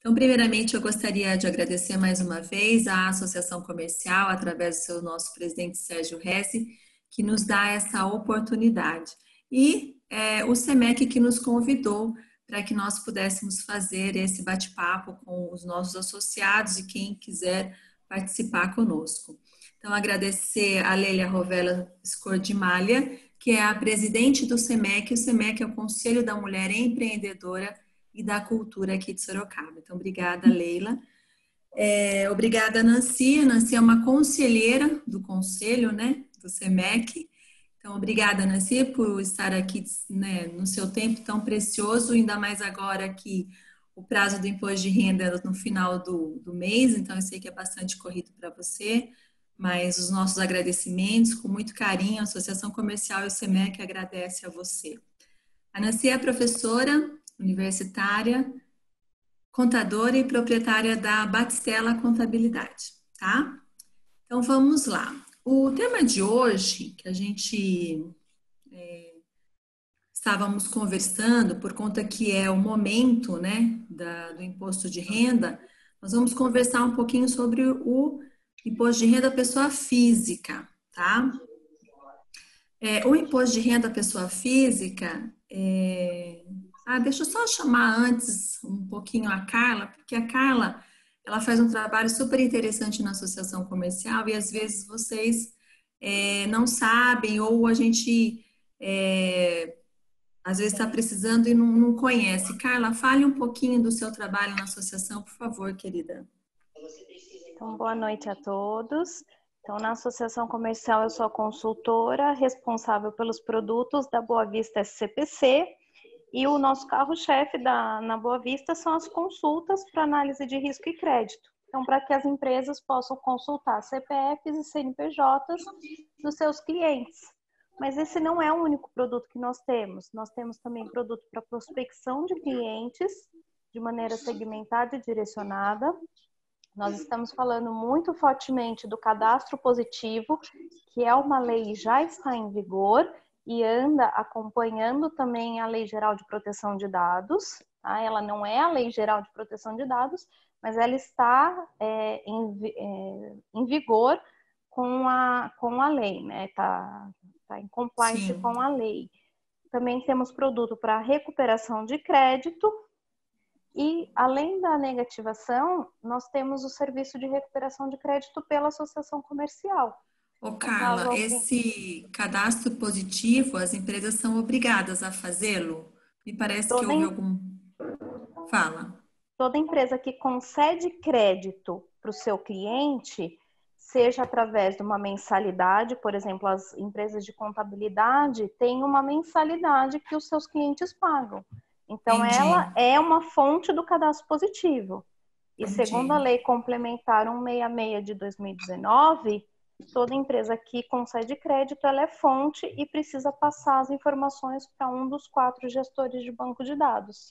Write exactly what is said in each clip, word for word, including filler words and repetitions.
Então, primeiramente, eu gostaria de agradecer mais uma vez à Associação Comercial, através do seu nosso presidente Sérgio Ressi, que nos dá essa oportunidade. E é, o SEMEC que nos convidou para que nós pudéssemos fazer esse bate-papo com os nossos associados e quem quiser participar conosco. Então, agradecer a Lélia Rovella Scordimalha, que é a presidente do SEMEC. O SEMEC é o Conselho da Mulher Empreendedora e da Cultura aqui de Sorocaba. Então, obrigada, Leila. É, obrigada, Nancy. A Nancy é uma conselheira do Conselho, né, do SEMEC. Então, obrigada, Nancy, por estar aqui, né, no seu tempo tão precioso, ainda mais agora que o prazo do imposto de renda é no final do, do mês, então eu sei que é bastante corrido para você, mas os nossos agradecimentos, com muito carinho, a Associação Comercial e o SEMEC agradece a você. A Nancy é professora universitária, contadora e proprietária da Batistella Contabilidade, tá? Então, vamos lá. O tema de hoje, que a gente é, estávamos conversando, por conta que é o momento, né, da, do imposto de renda, nós vamos conversar um pouquinho sobre o imposto de renda pessoa física, tá? É, o imposto de renda pessoa física, é... ah, deixa eu só chamar antes um pouquinho a Carla, porque a Carla, ela faz um trabalho super interessante na associação comercial e às vezes vocês é, não sabem ou a gente é, às vezes está precisando e não, não conhece. Carla, fale um pouquinho do seu trabalho na associação, por favor, querida. Então, boa noite a todos. Então, na Associação Comercial, eu sou a consultora responsável pelos produtos da Boa Vista S C P C e o nosso carro-chefe na Boa Vista são as consultas para análise de risco e crédito. Então, para que as empresas possam consultar C P Fs e C N P Js dos seus clientes. Mas esse não é o único produto que nós temos. Nós temos também produto para prospecção de clientes de maneira segmentada e direcionada. Nós estamos falando muito fortemente do cadastro positivo, que é uma lei que já está em vigor e anda acompanhando também a Lei Geral de Proteção de Dados. Tá? Ela não é a Lei Geral de Proteção de Dados, mas ela está é, em, é, em vigor com a, com a lei, né? Está tá em compliance Sim. com a lei. Também temos produto para recuperação de crédito. E, além da negativação, nós temos o serviço de recuperação de crédito pela associação comercial. Ô, Carla, esse cadastro positivo, as empresas são obrigadas a fazê-lo? Me parece que houve algum... Fala. Toda empresa que concede crédito para o seu cliente, seja através de uma mensalidade, por exemplo, as empresas de contabilidade têm uma mensalidade que os seus clientes pagam. Então, Entendi. Ela é uma fonte do cadastro positivo. E Entendi. Segundo a Lei Complementar cento e sessenta e seis de dois mil e dezenove, toda empresa que concede crédito, ela é fonte e precisa passar as informações para um dos quatro gestores de banco de dados.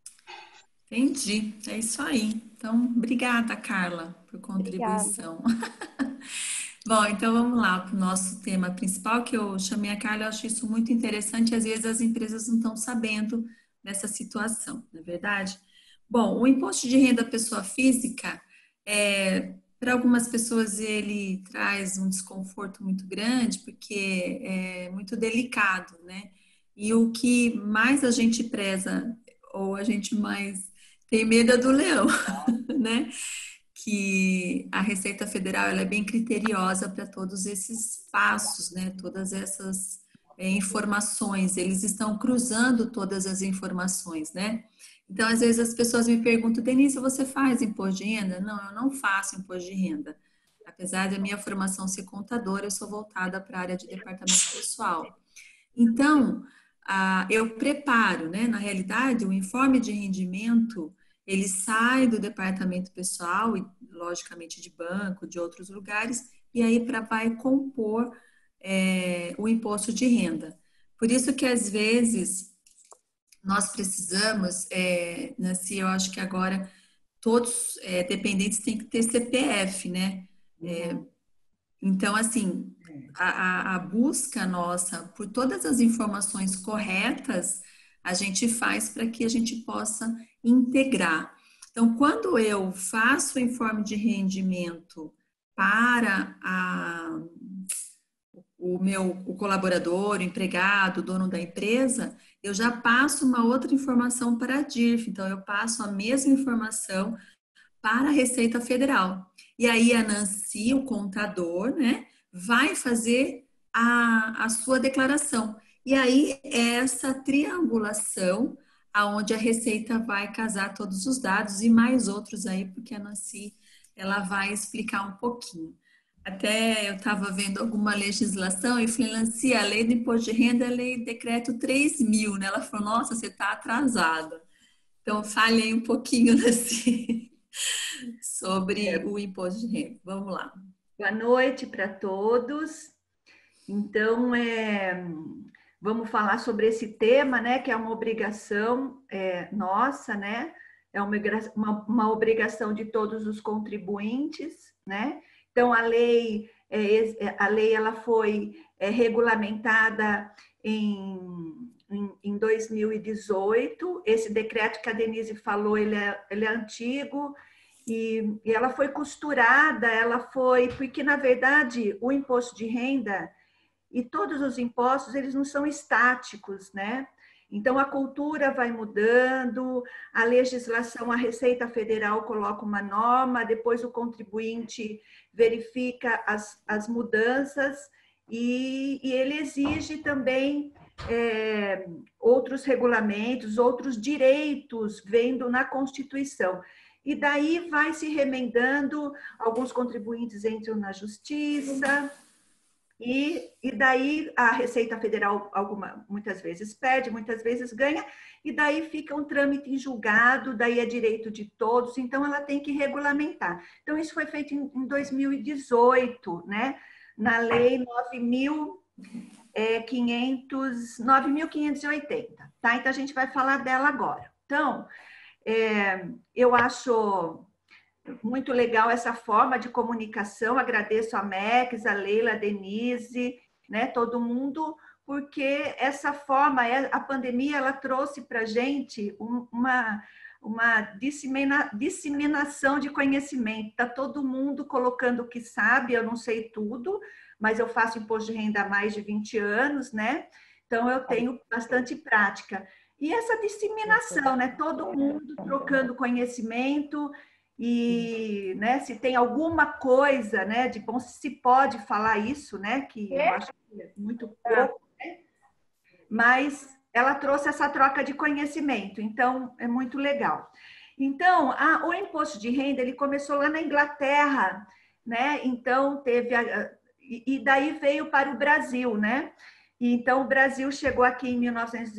Entendi, é isso aí. Então, obrigada, Carla, por contribuição. Bom, então vamos lá para o nosso tema principal, que eu chamei a Carla, eu acho isso muito interessante, às vezes as empresas não estão sabendo dessa situação, não é verdade? Bom, o imposto de renda pessoa física, é, para algumas pessoas ele traz um desconforto muito grande, porque é muito delicado, né? E o que mais a gente preza, ou a gente mais tem medo é do leão, né? Que a Receita Federal ela é bem criteriosa para todos esses passos, né? Todas essas é, informações, eles estão cruzando todas as informações, né? Então, às vezes as pessoas me perguntam, Denise, você faz imposto de renda? Não, eu não faço imposto de renda. Apesar da minha formação ser contadora, eu sou voltada para a área de departamento pessoal. Então, ah, eu preparo, né? Na realidade, o informe de rendimento ele sai do departamento pessoal, e logicamente de banco, de outros lugares, e aí para vai compor é, o imposto de renda. Por isso que às vezes nós precisamos, é, Nancy, eu acho que agora todos é, dependentes têm que ter C P F, né? É, então, assim, a, a busca nossa por todas as informações corretas, a gente faz para que a gente possa integrar. Então, quando eu faço o informe de rendimento para a, o meu o colaborador, o empregado, o dono da empresa, eu já passo uma outra informação para a D I R F. Então, eu passo a mesma informação para a Receita Federal. E aí a Nancy, o contador, né, vai fazer a, a sua declaração. E aí é essa triangulação aonde a Receita vai casar todos os dados e mais outros aí, porque a Nancy ela vai explicar um pouquinho. Até eu estava vendo alguma legislação e falei, Nancy, a lei do imposto de renda é a lei decreto três mil, né? Ela falou, nossa, você está atrasada. Então, falei um pouquinho, Nancy, sobre o imposto de renda. Vamos lá. Boa noite para todos. Então, é, vamos falar sobre esse tema, né, que é uma obrigação é, nossa, né, é uma, uma, uma obrigação de todos os contribuintes, né. Então, a lei, é, a lei ela foi é, regulamentada em, em, em dois mil e dezoito. Esse decreto que a Denise falou, ele é, ele é antigo. E, e ela foi costurada, ela foi, porque na verdade o imposto de renda e todos os impostos, eles não são estáticos, né? Então a cultura vai mudando, a legislação, a Receita Federal coloca uma norma, depois o contribuinte verifica as, as mudanças e, e ele exige também é, outros regulamentos, outros direitos vendo na Constituição. E daí vai se remendando, alguns contribuintes entram na justiça, e, e daí a Receita Federal alguma, muitas vezes perde, muitas vezes ganha, e daí fica um trâmite em julgado, daí é direito de todos, então ela tem que regulamentar. Então isso foi feito em, em dois mil e dezoito, né? Na Lei nove mil quinhentos e oitenta, tá? Então a gente vai falar dela agora. Então, É, eu acho muito legal essa forma de comunicação, agradeço a Mex, a Leila, a Denise, né, todo mundo, porque essa forma, a pandemia, ela trouxe para a gente uma, uma dissemina, disseminação de conhecimento, está todo mundo colocando o que sabe, eu não sei tudo, mas eu faço imposto de renda há mais de vinte anos, né, então eu tenho bastante prática. E essa disseminação, né? Todo mundo trocando conhecimento e, né? Se tem alguma coisa, né? De bom, se pode falar isso, né? Que eu acho que é muito pouco, né? Mas ela trouxe essa troca de conhecimento, então é muito legal. Então, a, o imposto de renda ele começou lá na Inglaterra, né? Então teve a, e daí veio para o Brasil, né? Então, o Brasil chegou aqui em mil novecentos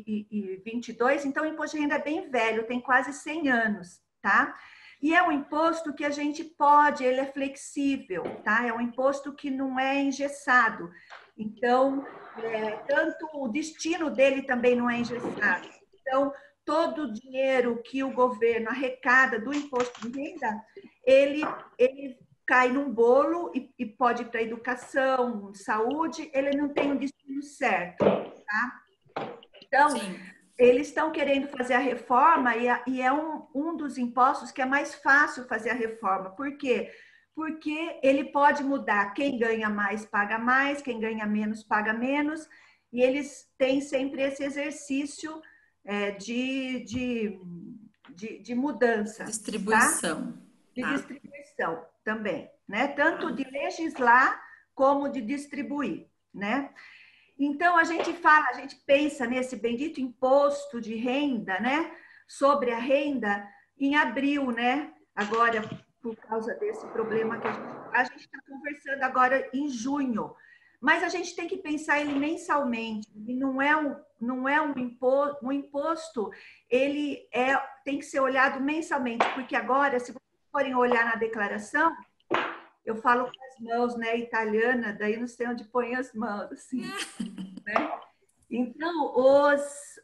e vinte e dois, então o imposto de renda é bem velho, tem quase cem anos, tá? E é um imposto que a gente pode, ele é flexível, tá? É um imposto que não é engessado. Então, é, tanto o destino dele também não é engessado. Então, todo o dinheiro que o governo arrecada do imposto de renda, ele, ele cai num bolo e, e pode ir para educação, saúde, ele não tem um destino certo, tá? Então, Sim. eles estão querendo fazer a reforma e, a, e é um, um dos impostos que é mais fácil fazer a reforma. Por quê? Porque ele pode mudar. Quem ganha mais paga mais, quem ganha menos paga menos, e eles têm sempre esse exercício é, de, de, de, de mudança. Distribuição. Tá? De ah. distribuição também, né? Tanto de legislar como de distribuir, né? Então a gente fala, a gente pensa nesse bendito imposto de renda, né? Sobre a renda em abril, né? Agora, por causa desse problema que a gente está conversando agora em junho. Mas a gente tem que pensar ele mensalmente. E não é um, não é um imposto, um imposto, ele é, tem que ser olhado mensalmente, porque agora, se forem olhar na declaração, eu falo com as mãos, né, italiana, daí não sei onde põe as mãos, assim, né? Então, os,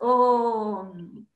o,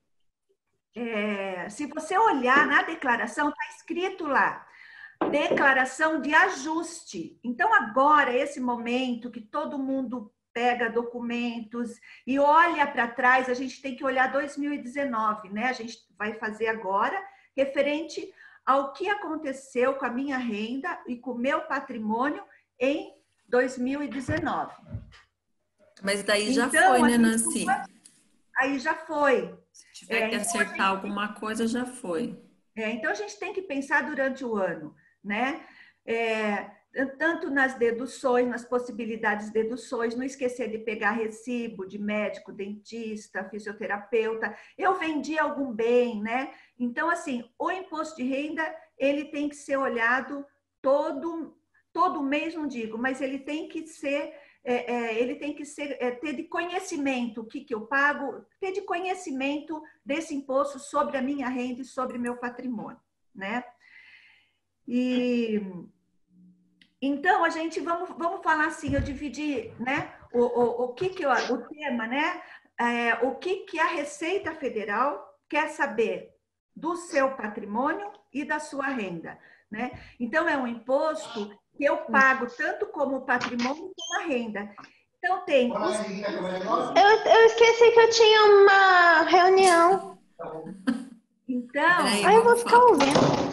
é, se você olhar na declaração, está escrito lá, declaração de ajuste. Então, agora, esse momento que todo mundo pega documentos e olha para trás, a gente tem que olhar dois mil e dezenove, né? A gente vai fazer agora, referente ao que aconteceu com a minha renda e com o meu patrimônio em dois mil e dezenove. Mas daí já então, foi, né, Nancy? Aí já foi. Se tiver é, que acertar então gente... alguma coisa, já foi. É, então, a gente tem que pensar durante o ano, né? É, tanto nas deduções, nas possibilidades de deduções, não esquecer de pegar recibo de médico, dentista, fisioterapeuta. Eu vendi algum bem, né? Então, assim, o imposto de renda, ele tem que ser olhado todo, todo mês, não digo, mas ele tem que ser, é, é, ele tem que ser, é, ter de conhecimento o que, que eu pago, ter de conhecimento desse imposto sobre a minha renda e sobre meu patrimônio, né? E... Então, a gente, vamos, vamos falar assim, eu dividi, né, o, o, o que que, eu, o tema, né, é, o que que a Receita Federal quer saber do seu patrimônio e da sua renda, né? Então, é um imposto que eu pago tanto como patrimônio como a renda. Então, tem... Os... Eu, eu esqueci que eu tinha uma reunião. Então... Aí, aí eu vou ficar ouvindo.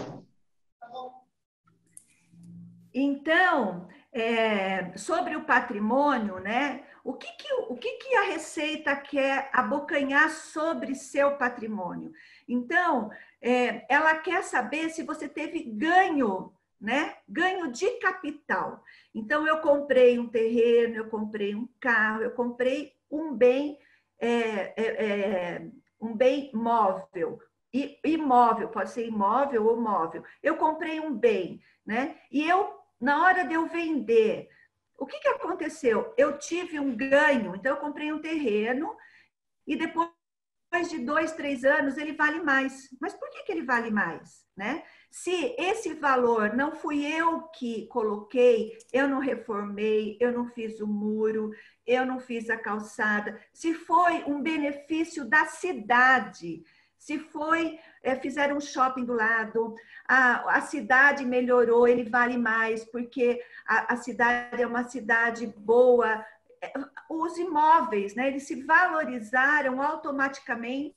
Então, é, sobre o patrimônio, né? O que que, o que que a Receita quer abocanhar sobre seu patrimônio? Então, é, ela quer saber se você teve ganho, né? Ganho de capital. Então, eu comprei um terreno, eu comprei um carro, eu comprei um bem, é, é, é, um bem móvel. Imóvel, pode ser imóvel ou móvel. Eu comprei um bem, né? E eu na hora de eu vender, o que, que aconteceu? Eu tive um ganho, então eu comprei um terreno e depois de dois, três anos ele vale mais. Mas por que, que ele vale mais? Né? Se esse valor não fui eu que coloquei, eu não reformei, eu não fiz o muro, eu não fiz a calçada, se foi um benefício da cidade, se foi, é, fizeram um shopping do lado, a, a cidade melhorou, ele vale mais, porque a, a cidade é uma cidade boa. Os imóveis, né, eles se valorizaram automaticamente.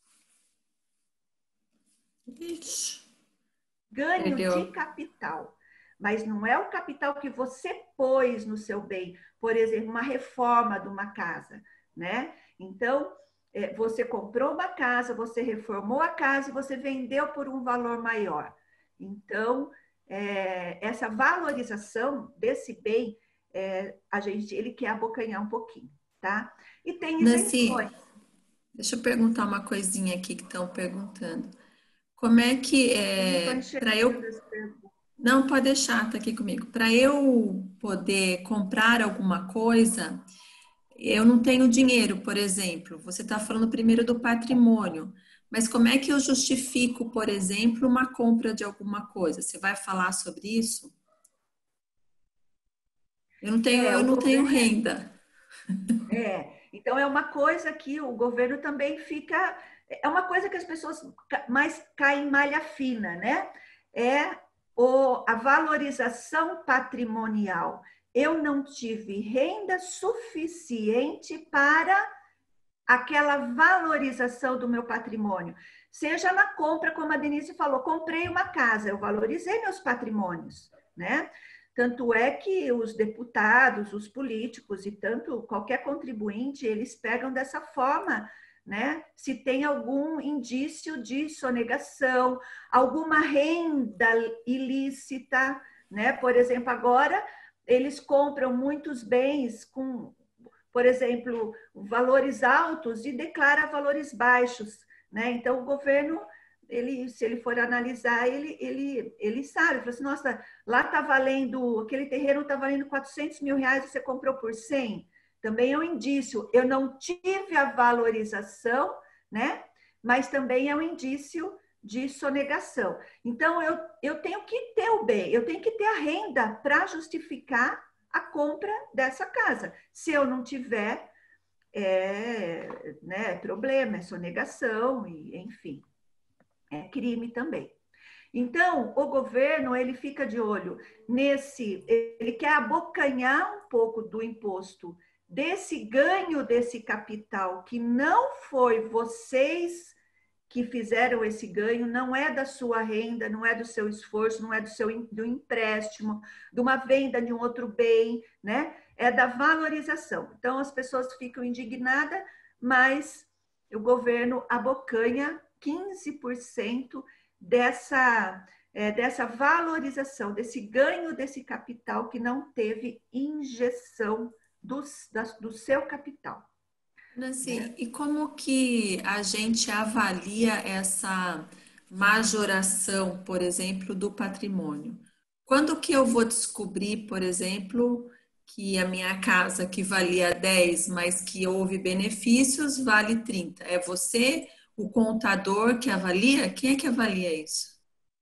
Ixi, ganho perdeu. de capital. Mas não é o capital que você pôs no seu bem. Por exemplo, uma reforma de uma casa, né? Então, você comprou uma casa, você reformou a casa e você vendeu por um valor maior. Então, é, essa valorização desse bem, é, a gente, ele quer abocanhar um pouquinho, tá? E tem isenções. Nancy, deixa eu perguntar uma coisinha aqui que estão perguntando. Como é que é para eu... Não, pode deixar, tá aqui comigo. Para eu poder comprar alguma coisa, eu não tenho dinheiro, por exemplo. Você está falando primeiro do patrimônio, mas como é que eu justifico, por exemplo, uma compra de alguma coisa? Você vai falar sobre isso? Eu não tenho, é, eu não governo, tenho renda. É, então é uma coisa que o governo também fica, é uma coisa que as pessoas mais caem em malha fina, né? É o, a valorização patrimonial. Eu não tive renda suficiente para aquela valorização do meu patrimônio. Seja na compra, como a Denise falou, comprei uma casa, eu valorizei meus patrimônios, né? Tanto é que os deputados, os políticos e tanto qualquer contribuinte, eles pegam dessa forma, né? Se tem algum indício de sonegação, alguma renda ilícita, né? Por exemplo, agora eles compram muitos bens com, por exemplo, valores altos e declara valores baixos, né? Então o governo, ele, se ele for analisar, ele, ele, ele sabe, ele fala assim, nossa, lá está valendo, aquele terreno está valendo quatrocentos mil reais, você comprou por cem. Também é um indício, eu não tive a valorização, né? Mas também é um indício de sonegação. Então, eu, eu tenho que ter o bem, eu tenho que ter a renda para justificar a compra dessa casa. Se eu não tiver, é, né, problema, é sonegação, e, enfim, é crime também. Então, o governo, ele fica de olho nesse, ele quer abocanhar um pouco do imposto desse ganho desse capital que não foi vocês que fizeram esse ganho não é da sua renda, não é do seu esforço, não é do seu do empréstimo, de uma venda de um outro bem, né? É da valorização. Então, as pessoas ficam indignadas, mas o governo abocanha quinze por cento dessa, é, dessa valorização, desse ganho desse capital que não teve injeção do, da, do seu capital. Nancy, e como que a gente avalia essa majoração, por exemplo, do patrimônio? Quando que eu vou descobrir, por exemplo, que a minha casa que valia dez, mas que houve benefícios, vale trinta? É você, o contador que avalia? Quem é que avalia isso?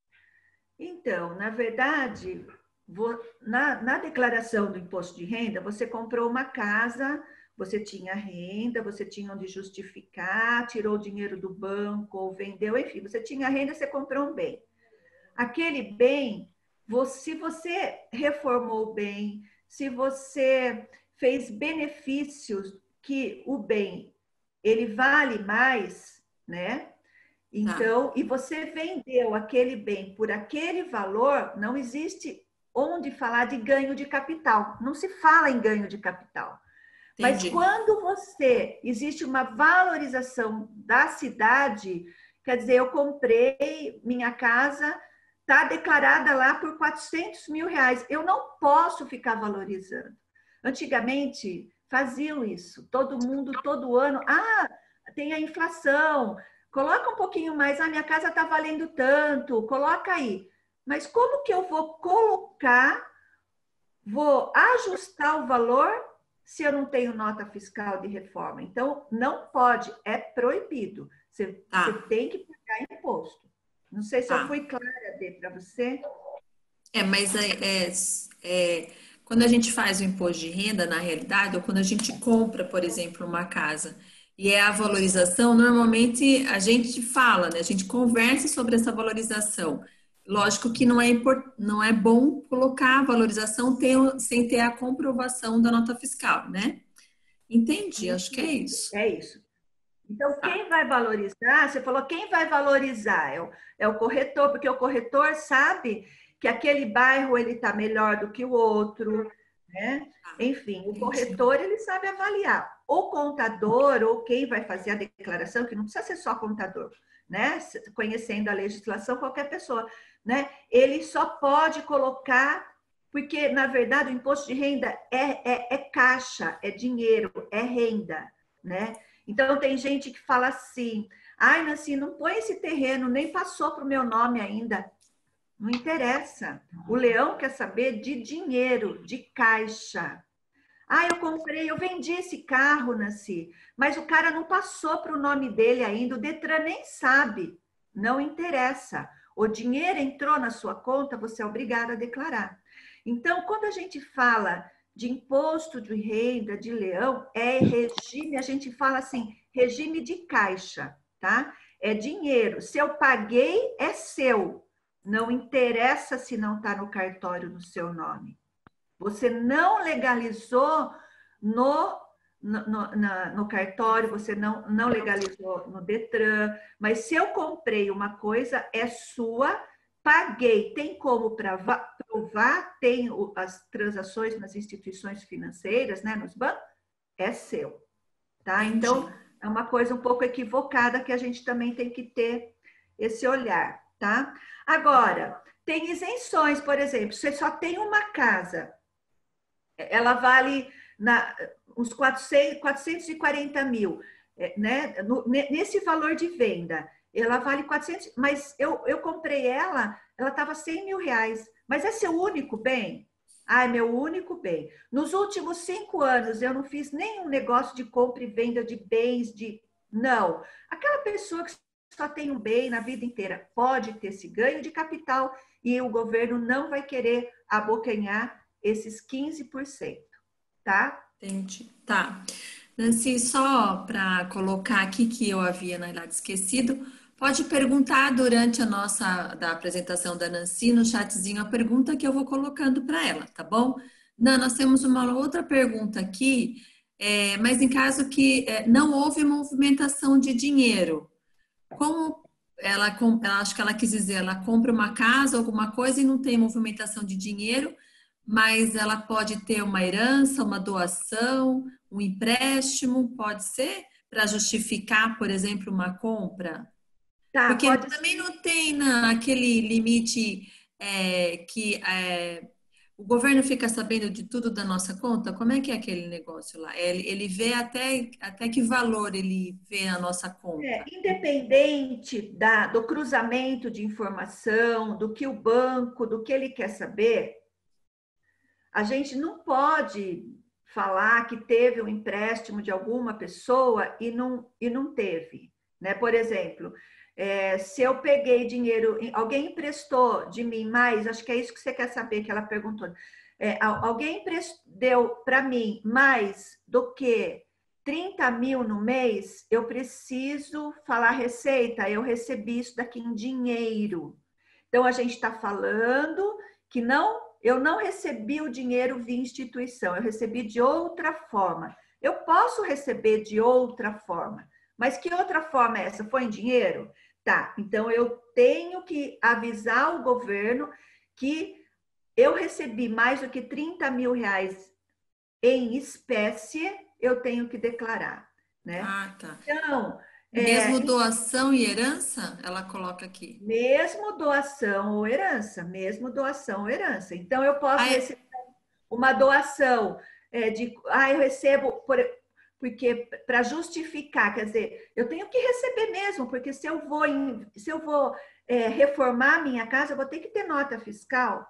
Então, na verdade, vou, na, na declaração do imposto de renda, você comprou uma casa, você tinha renda, você tinha onde justificar, tirou o dinheiro do banco ou vendeu, enfim, você tinha renda, você comprou um bem. Aquele bem, você, se você reformou o bem, se você fez benefícios que o bem, ele vale mais, né? Então, ah. e você vendeu aquele bem por aquele valor, não existe onde falar de ganho de capital. Não se fala em ganho de capital. Entendi. Mas quando você, existe uma valorização da cidade, quer dizer, eu comprei minha casa, está declarada lá por quatrocentos mil reais. Eu não posso ficar valorizando. Antigamente, faziam isso. Todo mundo, todo ano. Ah, tem a inflação. Coloca um pouquinho mais. Ah, minha casa está valendo tanto. Coloca aí. Mas como que eu vou colocar, vou ajustar o valor se eu não tenho nota fiscal de reforma? Então, não pode. É proibido. Você, ah. você tem que pagar imposto. Não sei se ah. eu fui clara, Dê, para você. É, mas é, é, é, quando a gente faz o imposto de renda, na realidade, ou quando a gente compra, por exemplo, uma casa, e é a valorização, normalmente a gente fala, né? A gente conversa sobre essa valorização. Lógico que não é, import, não é bom colocar a valorização ter, sem ter a comprovação da nota fiscal, né? Entendi, acho que é isso. É isso. Então, quem vai valorizar, você falou, quem vai valorizar? É o, é o corretor, porque o corretor sabe que aquele bairro ele está melhor do que o outro, né? Enfim, o corretor ele sabe avaliar. O contador, ou quem vai fazer a declaração, que não precisa ser só contador, né? Conhecendo a legislação, qualquer pessoa, né? Ele só pode colocar, porque, na verdade, o imposto de renda é, é, é caixa, é dinheiro, é renda, né? Então, tem gente que fala assim, ai, Nancy, não põe esse terreno, nem passou para o meu nome ainda. Não interessa. O leão quer saber de dinheiro, de caixa. Ah, eu comprei, eu vendi esse carro, Nancy, mas o cara não passou para o nome dele ainda, o Detran nem sabe. Não interessa. O dinheiro entrou na sua conta, você é obrigado a declarar. Então, quando a gente fala de imposto de renda de leão, é regime, a gente fala assim, regime de caixa, tá? É dinheiro. Se eu paguei, é seu. Não interessa se não está no cartório no seu nome. Você não legalizou no, no, no, na, no cartório, você não, não legalizou no Detran, mas se eu comprei uma coisa, é sua, paguei. Tem como provar? Tem as transações nas instituições financeiras, né, nos bancos? É seu. Tá? Então, é uma coisa um pouco equivocada que a gente também tem que ter esse olhar. Tá? Agora, tem isenções, por exemplo, você só tem uma casa, ela vale na, uns quatrocentos, quatrocentos e quarenta mil, né? No, nesse valor de venda, ela vale quatrocentos, mas eu, eu comprei ela, ela estava cem mil reais, mas é seu único bem? Ah, é meu único bem. Nos últimos cinco anos, eu não fiz nenhum negócio de compra e venda de bens, de... Não. Aquela pessoa que só tem um bem na vida inteira pode ter esse ganho de capital e o governo não vai querer abocanhar esses quinze por cento, tá? Entendi. Tá. Nancy, só para colocar aqui que eu havia, na verdade, esquecido, pode perguntar durante a nossa da apresentação da Nancy no chatzinho a pergunta que eu vou colocando para ela, tá bom? Não, nós temos uma outra pergunta aqui, é, mas em caso que é, não houve movimentação de dinheiro, como ela, com- ela acho que ela quis dizer, ela compra uma casa, alguma coisa e não tem movimentação de dinheiro, mas ela pode ter uma herança, uma doação, um empréstimo, pode ser, para justificar, por exemplo, uma compra? Tá, Porque pode também ser. não tem na, aquele limite é, que é, o governo fica sabendo de tudo da nossa conta. Como é que é aquele negócio lá? Ele, ele vê até, até que valor ele vê a nossa É, conta. independente da, do cruzamento de informação, do que o banco, do que ele quer saber, a gente não pode falar que teve um empréstimo de alguma pessoa e não, e não teve. Né? Por exemplo, é, se eu peguei dinheiro, alguém emprestou de mim mais, acho que é isso que você quer saber, que ela perguntou. É, alguém deu para mim mais do que trinta mil no mês, eu preciso falar receita, eu recebi isso daqui em dinheiro. Então, a gente está falando que não, eu não recebi o dinheiro via instituição, eu recebi de outra forma. Eu posso receber de outra forma, mas que outra forma é essa? Foi em dinheiro? Tá, então eu tenho que avisar o governo que eu recebi mais do que trinta mil reais em espécie, eu tenho que declarar, né? Ah, tá. Então, é, Mesmo doação e herança, ela coloca aqui. mesmo doação ou herança, mesmo doação ou herança. Então, eu posso Ah, é- receber uma doação é, de, ah, eu recebo, por, porque para justificar, quer dizer, eu tenho que receber mesmo, porque se eu vou, em, se eu vou é, reformar minha casa, eu vou ter que ter nota fiscal,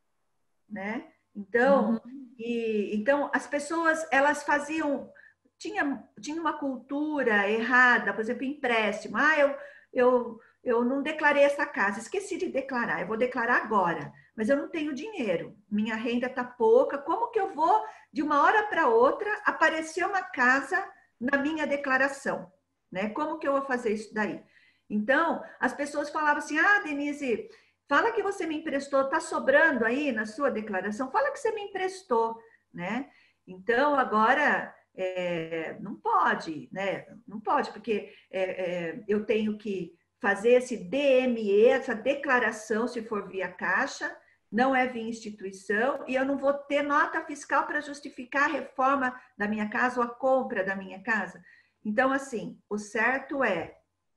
né? Então, Uhum. e, então as pessoas elas faziam tinha, tinha uma cultura errada, por exemplo, empréstimo. Ah, eu, eu, eu não declarei essa casa, esqueci de declarar, eu vou declarar agora, mas eu não tenho dinheiro, minha renda está pouca, como que eu vou, de uma hora para outra, aparecer uma casa na minha declaração? Né? Como que eu vou fazer isso daí? Então, as pessoas falavam assim, ah, Denise, fala que você me emprestou, está sobrando aí na sua declaração, fala que você me emprestou, né? Então, agora é, não pode, né? Não pode, porque é, é, eu tenho que fazer esse D M E, essa declaração, se for via Caixa, não é via instituição, e eu não vou ter nota fiscal para justificar a reforma da minha casa ou a compra da minha casa. Então, assim, o certo é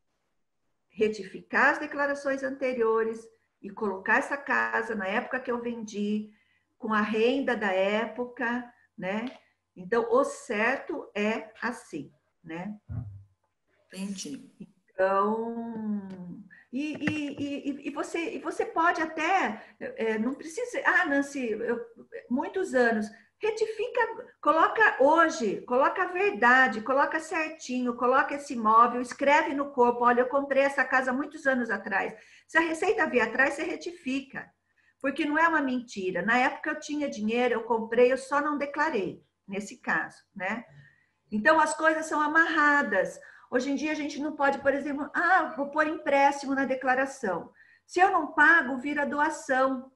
retificar as declarações anteriores e colocar essa casa na época que eu vendi, com a renda da época, né? Então, o certo é assim, né? Entendi. Então, e, e, e, e, você, e você pode até, é, não precisa, ah, Nancy, eu, muitos anos, retifica, coloca hoje, coloca a verdade, coloca certinho, coloca esse imóvel, escreve no corpo, olha, eu comprei essa casa muitos anos atrás. Se a receita vier atrás, você retifica, porque não é uma mentira. Na época eu tinha dinheiro, eu comprei, eu só não declarei, nesse caso, né? Então, as coisas são amarradas. Hoje em dia, a gente não pode, por exemplo, ah, vou pôr empréstimo na declaração. Se eu não pago, vira doação,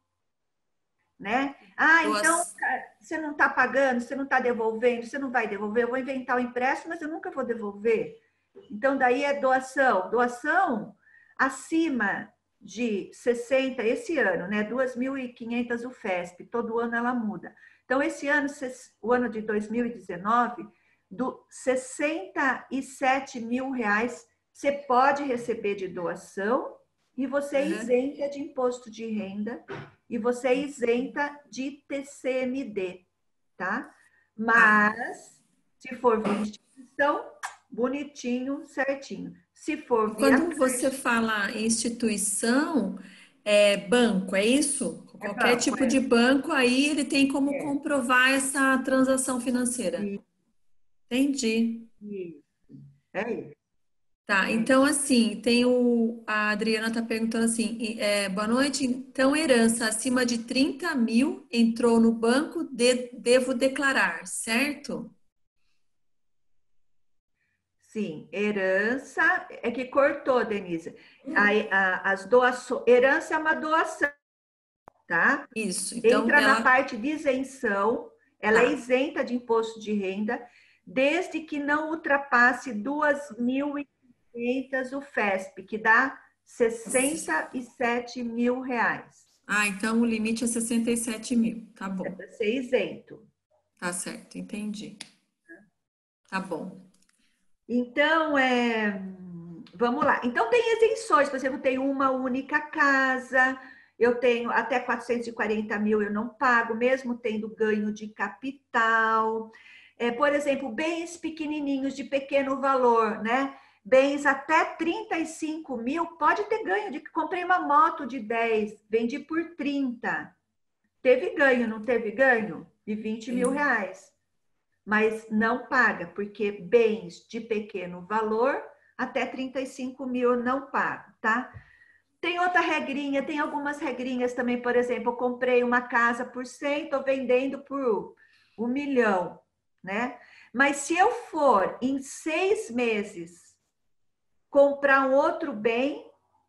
né? Ah, então, Doação. você não está pagando, você não está devolvendo, você não vai devolver, eu vou inventar o empréstimo, mas eu nunca vou devolver. Então, daí é doação. Doação acima de sessenta, esse ano, né? duas mil e quinhentas o FESP, todo ano ela muda. Então, esse ano, o ano de dois mil e dezenove, do sessenta e sete mil reais você pode receber de doação e você é Uhum. isenta de imposto de renda e você é isenta de T C M D, tá? Tá. Mas, se for via instituição, bonitinho, certinho. Se E for via quando você fala em instituição, é banco, é isso? é Qualquer banco, tipo é. de banco, aí ele tem como É. comprovar essa transação financeira. Isso, Entendi. é isso. Tá, É então isso. assim, tem o, a Adriana está perguntando assim, e, é, boa noite, então herança acima de trinta mil entrou no banco, de- devo declarar, certo? Sim, herança é que cortou, Denise. A, a, as doações, herança é uma doação, tá? Isso, então Entra na ela, parte de isenção, ela é tá, isenta de imposto de renda, desde que não ultrapasse duas mil e quinhentas seiscentos o FESP, que dá sessenta e sete mil reais. Ah, então o limite é sessenta e sete mil. Tá bom. É para ser isento. Tá certo, entendi. Tá bom. Então, é, vamos lá. Então, tem isenções. Por exemplo, tem uma única casa, eu tenho até quatrocentos e quarenta mil, eu não pago, mesmo tendo ganho de capital. É, por exemplo, bens pequenininhos de pequeno valor, né? Bens até trinta e cinco mil, pode ter ganho. De, comprei uma moto de dez, vendi por trinta. Teve ganho, não teve ganho? De vinte mil reais. Mas não paga, porque bens de pequeno valor, até trinta e cinco mil eu não pago, tá? Tem outra regrinha, tem algumas regrinhas também, por exemplo, eu comprei uma casa por cem, estou vendendo por um milhão, né? Mas se eu for em seis meses comprar um outro bem,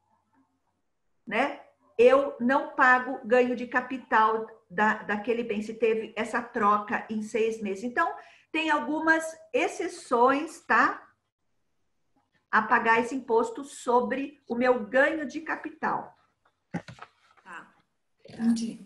né? Eu não pago ganho de capital da, daquele bem, se teve essa troca em seis meses. Então, tem algumas exceções, tá? A pagar esse imposto sobre o meu ganho de capital. Tá, entendi.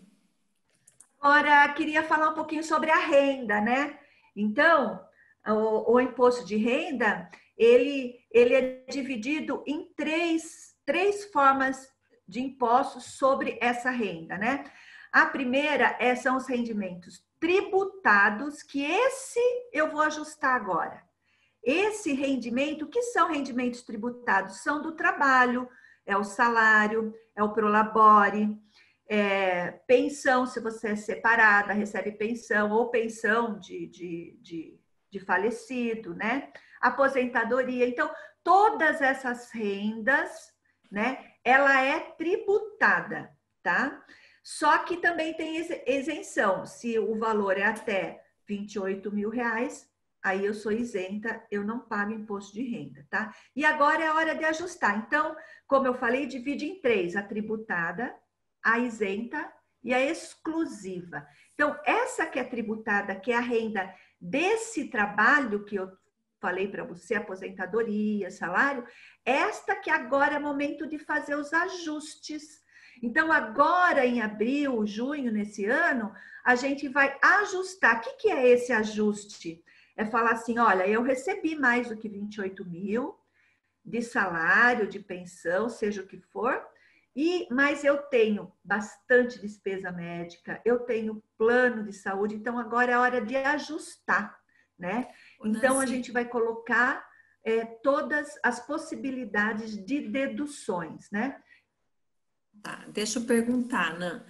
Agora, queria falar um pouquinho sobre a renda, né? Então, o, o imposto de renda, ele, ele é dividido em três, três formas de impostos sobre essa renda, né? A primeira é, são os rendimentos tributados, que esse eu vou ajustar agora. Esse rendimento, o que são rendimentos tributados? São do trabalho, é o salário, é o prolabore, é pensão, se você é separada, recebe pensão, ou pensão de, de, de, de falecido, né? Aposentadoria. Então, todas essas rendas, né? Ela é tributada, tá? Só que também tem isenção. Se o valor é até vinte e oito mil reais, aí eu sou isenta, eu não pago imposto de renda, tá? E agora é a hora de ajustar. Então, como eu falei, divide em três: a tributada, a isenta e a exclusiva. Então, essa que é tributada, que é a renda desse trabalho que eu falei para você, aposentadoria, salário, esta que agora é momento de fazer os ajustes. Então, agora em abril, junho, nesse ano, a gente vai ajustar. O que, que é esse ajuste? É falar assim, olha, eu recebi mais do que vinte e oito mil de salário, de pensão, seja o que for, e, mas eu tenho bastante despesa médica, eu tenho plano de saúde, então agora é a hora de ajustar, né? Então, a gente vai colocar é, todas as possibilidades de deduções, né? Tá, deixa eu perguntar, Nan.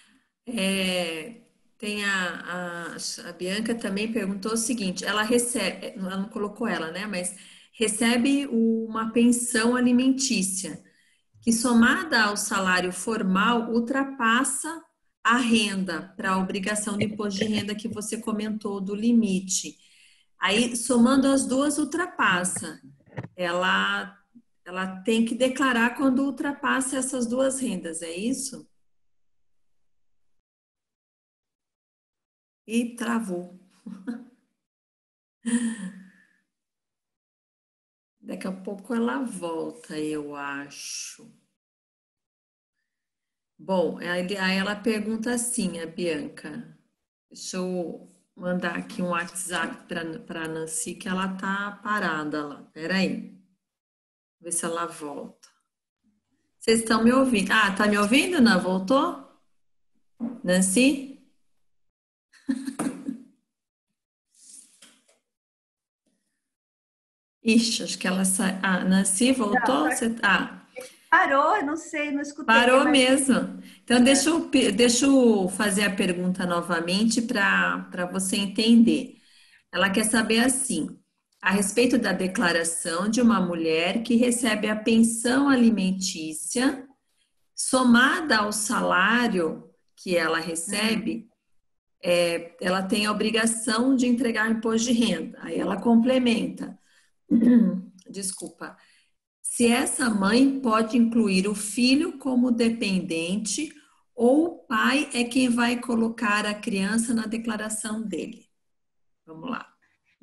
É, tem a, a, a Bianca também perguntou o seguinte, ela recebe, ela não colocou ela, né? Mas recebe uma pensão alimentícia, que somada ao salário formal ultrapassa a renda para a obrigação de imposto de renda que você comentou do limite. Aí, somando as duas, ultrapassa. Ela, ela tem que declarar quando ultrapassa essas duas rendas, é isso? E travou. Daqui a pouco ela volta, eu acho. Bom, aí aí ela pergunta assim, a Bianca. Deixa eu mandar aqui um WhatsApp para a Nancy, que ela tá parada lá. Peraí. Ver se ela volta. Vocês estão me ouvindo? Ah, tá me ouvindo, Nan? Voltou? Nancy? Ixi, acho que ela saiu. Ah, Nancy, voltou? Você tá? Parou, não sei, não escutei. Parou mas... mesmo. Então, deixa eu, deixa eu fazer a pergunta novamente para você entender. Ela quer saber assim, a respeito da declaração de uma mulher que recebe a pensão alimentícia somada ao salário que ela recebe, é, ela tem a obrigação de entregar imposto de renda. Aí ela complementa. Desculpa. Se essa mãe pode incluir o filho como dependente ou o pai é quem vai colocar a criança na declaração dele. Vamos lá.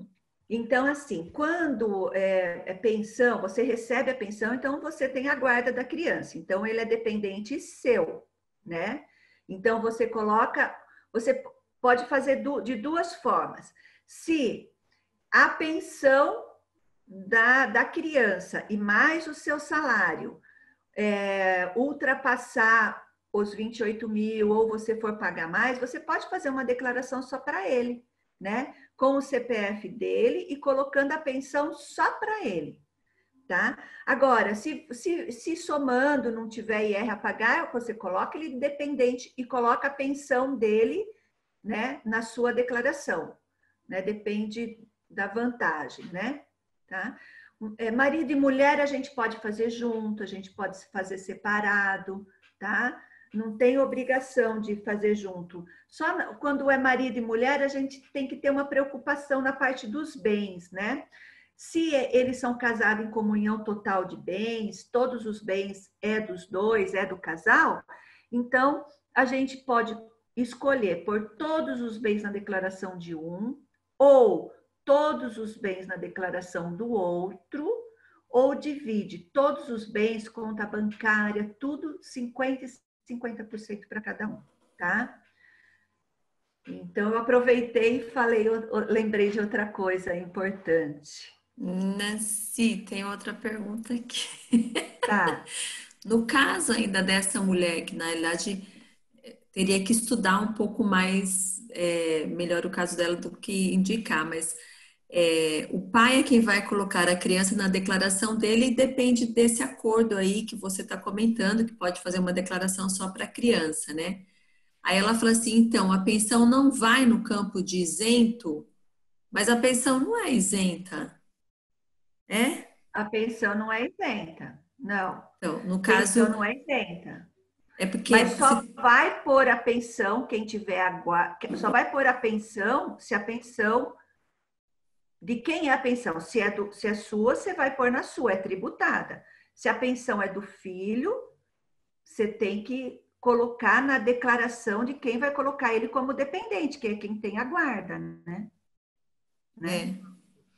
Então, assim, quando é, é pensão, você recebe a pensão, então você tem a guarda da criança. Então, ele é dependente seu, né? Então, você coloca, você pode fazer de duas formas. Se a pensão da, da criança e mais o seu salário é, ultrapassar os vinte e oito mil ou você for pagar mais, você pode fazer uma declaração só para ele, né? Com o C P F dele e colocando a pensão só para ele, tá? Agora, se, se, se somando não tiver I R a pagar, você coloca ele dependente e coloca a pensão dele, né, na sua declaração, né? Depende da vantagem, né? Tá? É, marido e mulher a gente pode fazer junto, a gente pode fazer separado, tá? Não tem obrigação de fazer junto. Só quando é marido e mulher, a gente tem que ter uma preocupação na parte dos bens, né? Se eles são casados em comunhão total de bens, todos os bens é dos dois, é do casal, então a gente pode escolher por todos os bens na declaração de um, ou todos os bens na declaração do outro, ou divide todos os bens, conta bancária, tudo cinquenta e cinquenta por cento para cada um, tá? Então, eu aproveitei e falei, eu lembrei de outra coisa importante. Nancy, tem outra pergunta aqui. Tá. No caso ainda dessa mulher, que na realidade teria que estudar um pouco mais, é, melhor o caso dela do que indicar, mas é, o pai é quem vai colocar a criança na declaração dele e depende desse acordo aí que você está comentando, que pode fazer uma declaração só para a criança, né? Aí ela fala assim, então, a pensão não vai no campo de isento, mas a pensão não é isenta, é? A pensão não é isenta, não. Então, no Pensão caso, não é isenta. é porque Mas só se- vai pôr a pensão, quem tiver a guarda, só vai pôr a pensão se a pensão, de quem é a pensão? Se é, do, se é sua, você vai pôr na sua, é tributada. Se a pensão é do filho, você tem que colocar na declaração de quem vai colocar ele como dependente, que é quem tem a guarda, né? né? é.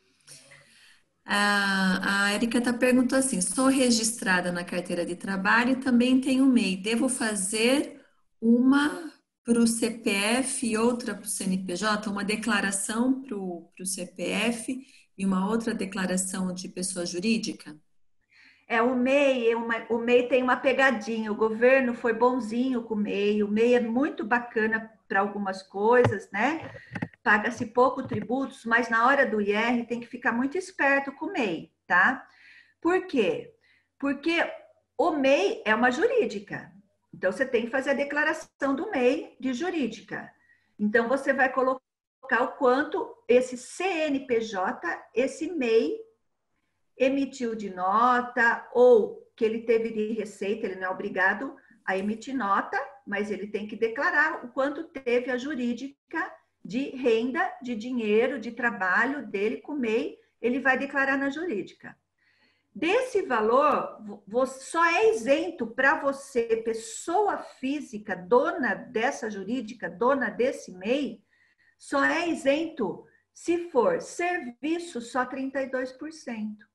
A, a Erika tá perguntou assim: sou registrada na carteira de trabalho e também tenho M E I. Devo fazer uma para o C P F e outra para o C N P J? Uma declaração para o C P F e uma outra declaração de pessoa jurídica? É, o M E I, é uma, o M E I tem uma pegadinha, o governo foi bonzinho com o M E I, o M E I é muito bacana para algumas coisas, né? Paga-se pouco tributos, mas na hora do I R tem que ficar muito esperto com o M E I, tá? Por quê? Porque o M E I é uma jurídica, então você tem que fazer a declaração do M E I de jurídica. Então você vai colocar o quanto esse C N P J, esse M E I, emitiu de nota ou que ele teve de receita, ele não é obrigado a emitir nota, mas ele tem que declarar o quanto teve a jurídica de renda, de dinheiro, de trabalho dele com o M E I, ele vai declarar na jurídica. Desse valor, só é isento para você, pessoa física, dona dessa jurídica, dona desse M E I, só é isento se for serviço, só trinta e dois por cento.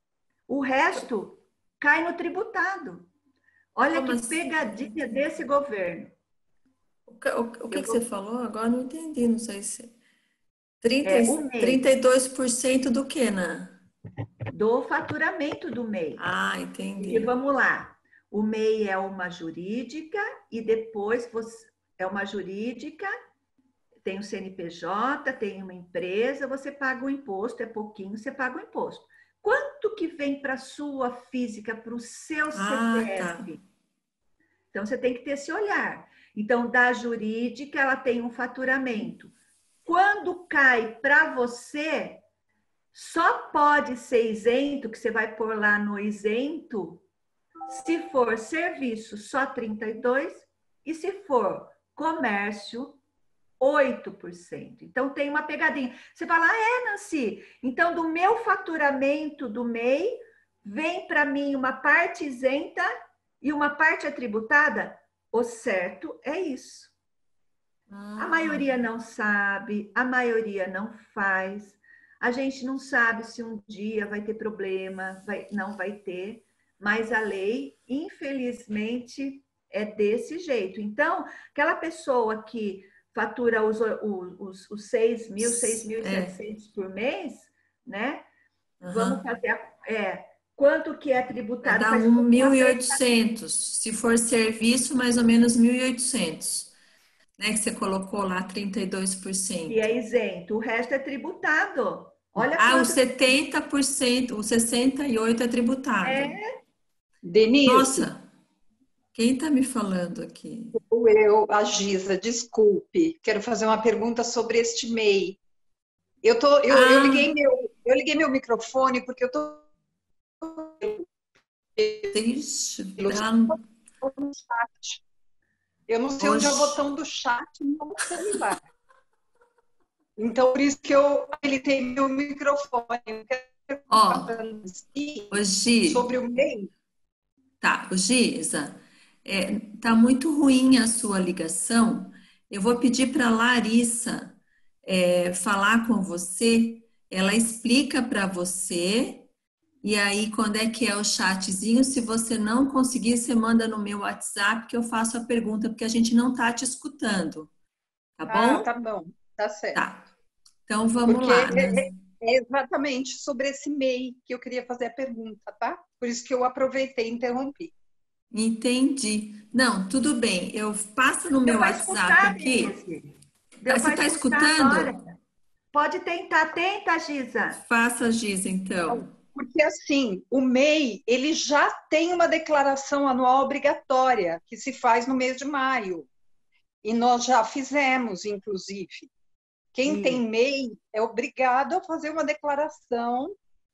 O resto cai no tributado. Olha Como que assim? pegadinha desse governo. O, que- o, o que que você vou... falou? Agora não entendi, não sei se. trinta, é, e- o M E I, trinta e dois por cento do que, né? do faturamento do M E I. Ah, Porque entendi. vamos lá, o M E I é uma jurídica e depois você é uma jurídica, tem o C N P J, tem uma empresa, você paga o imposto, é pouquinho, você paga o imposto. Quanto que vem para a sua física, para o seu Ah, tá. C P F? Então, você tem que ter esse olhar. Então, da jurídica, ela tem um faturamento. Quando cai para você, só pode ser isento, que você vai pôr lá no isento, se for serviço, só trinta e dois por cento, e se for comércio, oito por cento. Então, tem uma pegadinha. Você fala, ah, é, Nancy? Então, do meu faturamento do M E I, vem para mim uma parte isenta e uma parte é tributada? O certo é isso. A Ah, maioria não sabe, a maioria não faz. A gente não sabe se um dia vai ter problema, vai, não vai ter, mas a lei, infelizmente, é desse jeito. Então, aquela pessoa que fatura os, os, os seis mil, seis mil e setecentos por mês, né? Uhum. Vamos fazer, é, quanto que é tributado? Vai dar um mil e oitocentos, se for serviço, mais ou menos mil e oitocentos, né? Que você colocou lá trinta e dois por cento. E é isento, o resto é tributado. Olha ah, quanto... o setenta por cento, o sessenta e oito por cento é tributado. É. Denise. Nossa, quem está me falando aqui? Eu, a Giza, desculpe. Quero fazer uma pergunta sobre este M E I. Eu, tô, eu, ah. eu, liguei, meu, eu liguei meu microfone porque eu tô... Deixa eu no chat. Eu não sei Oxe. onde é o botão do chat no celular. Então, por isso que eu habilitei meu microfone. Eu quero Ó, oh, sobre o M E I. Tá, Giza, é, tá muito ruim a sua ligação. Eu vou pedir para a Larissa é, falar com você. Ela explica para você. E aí, quando é que é o chatzinho? Se você não conseguir, você manda no meu WhatsApp que eu faço a pergunta, porque a gente não tá te escutando. Tá bom? Ah, tá bom. Tá certo. Tá. Então, vamos porque lá. Né? É, é exatamente sobre esse M E I que eu queria fazer a pergunta, tá? Por isso que eu aproveitei e interrompi. Entendi. Não, tudo bem. Eu passo no meu WhatsApp escutar, aqui. Deu Você está escutando? Agora. Pode tentar, tenta, Giza. Faça, Giza, então. Porque assim, o M E I, ele já tem uma declaração anual obrigatória que se faz no mês de maio. E nós já fizemos, inclusive. Quem hum. tem M E I é obrigado a fazer uma declaração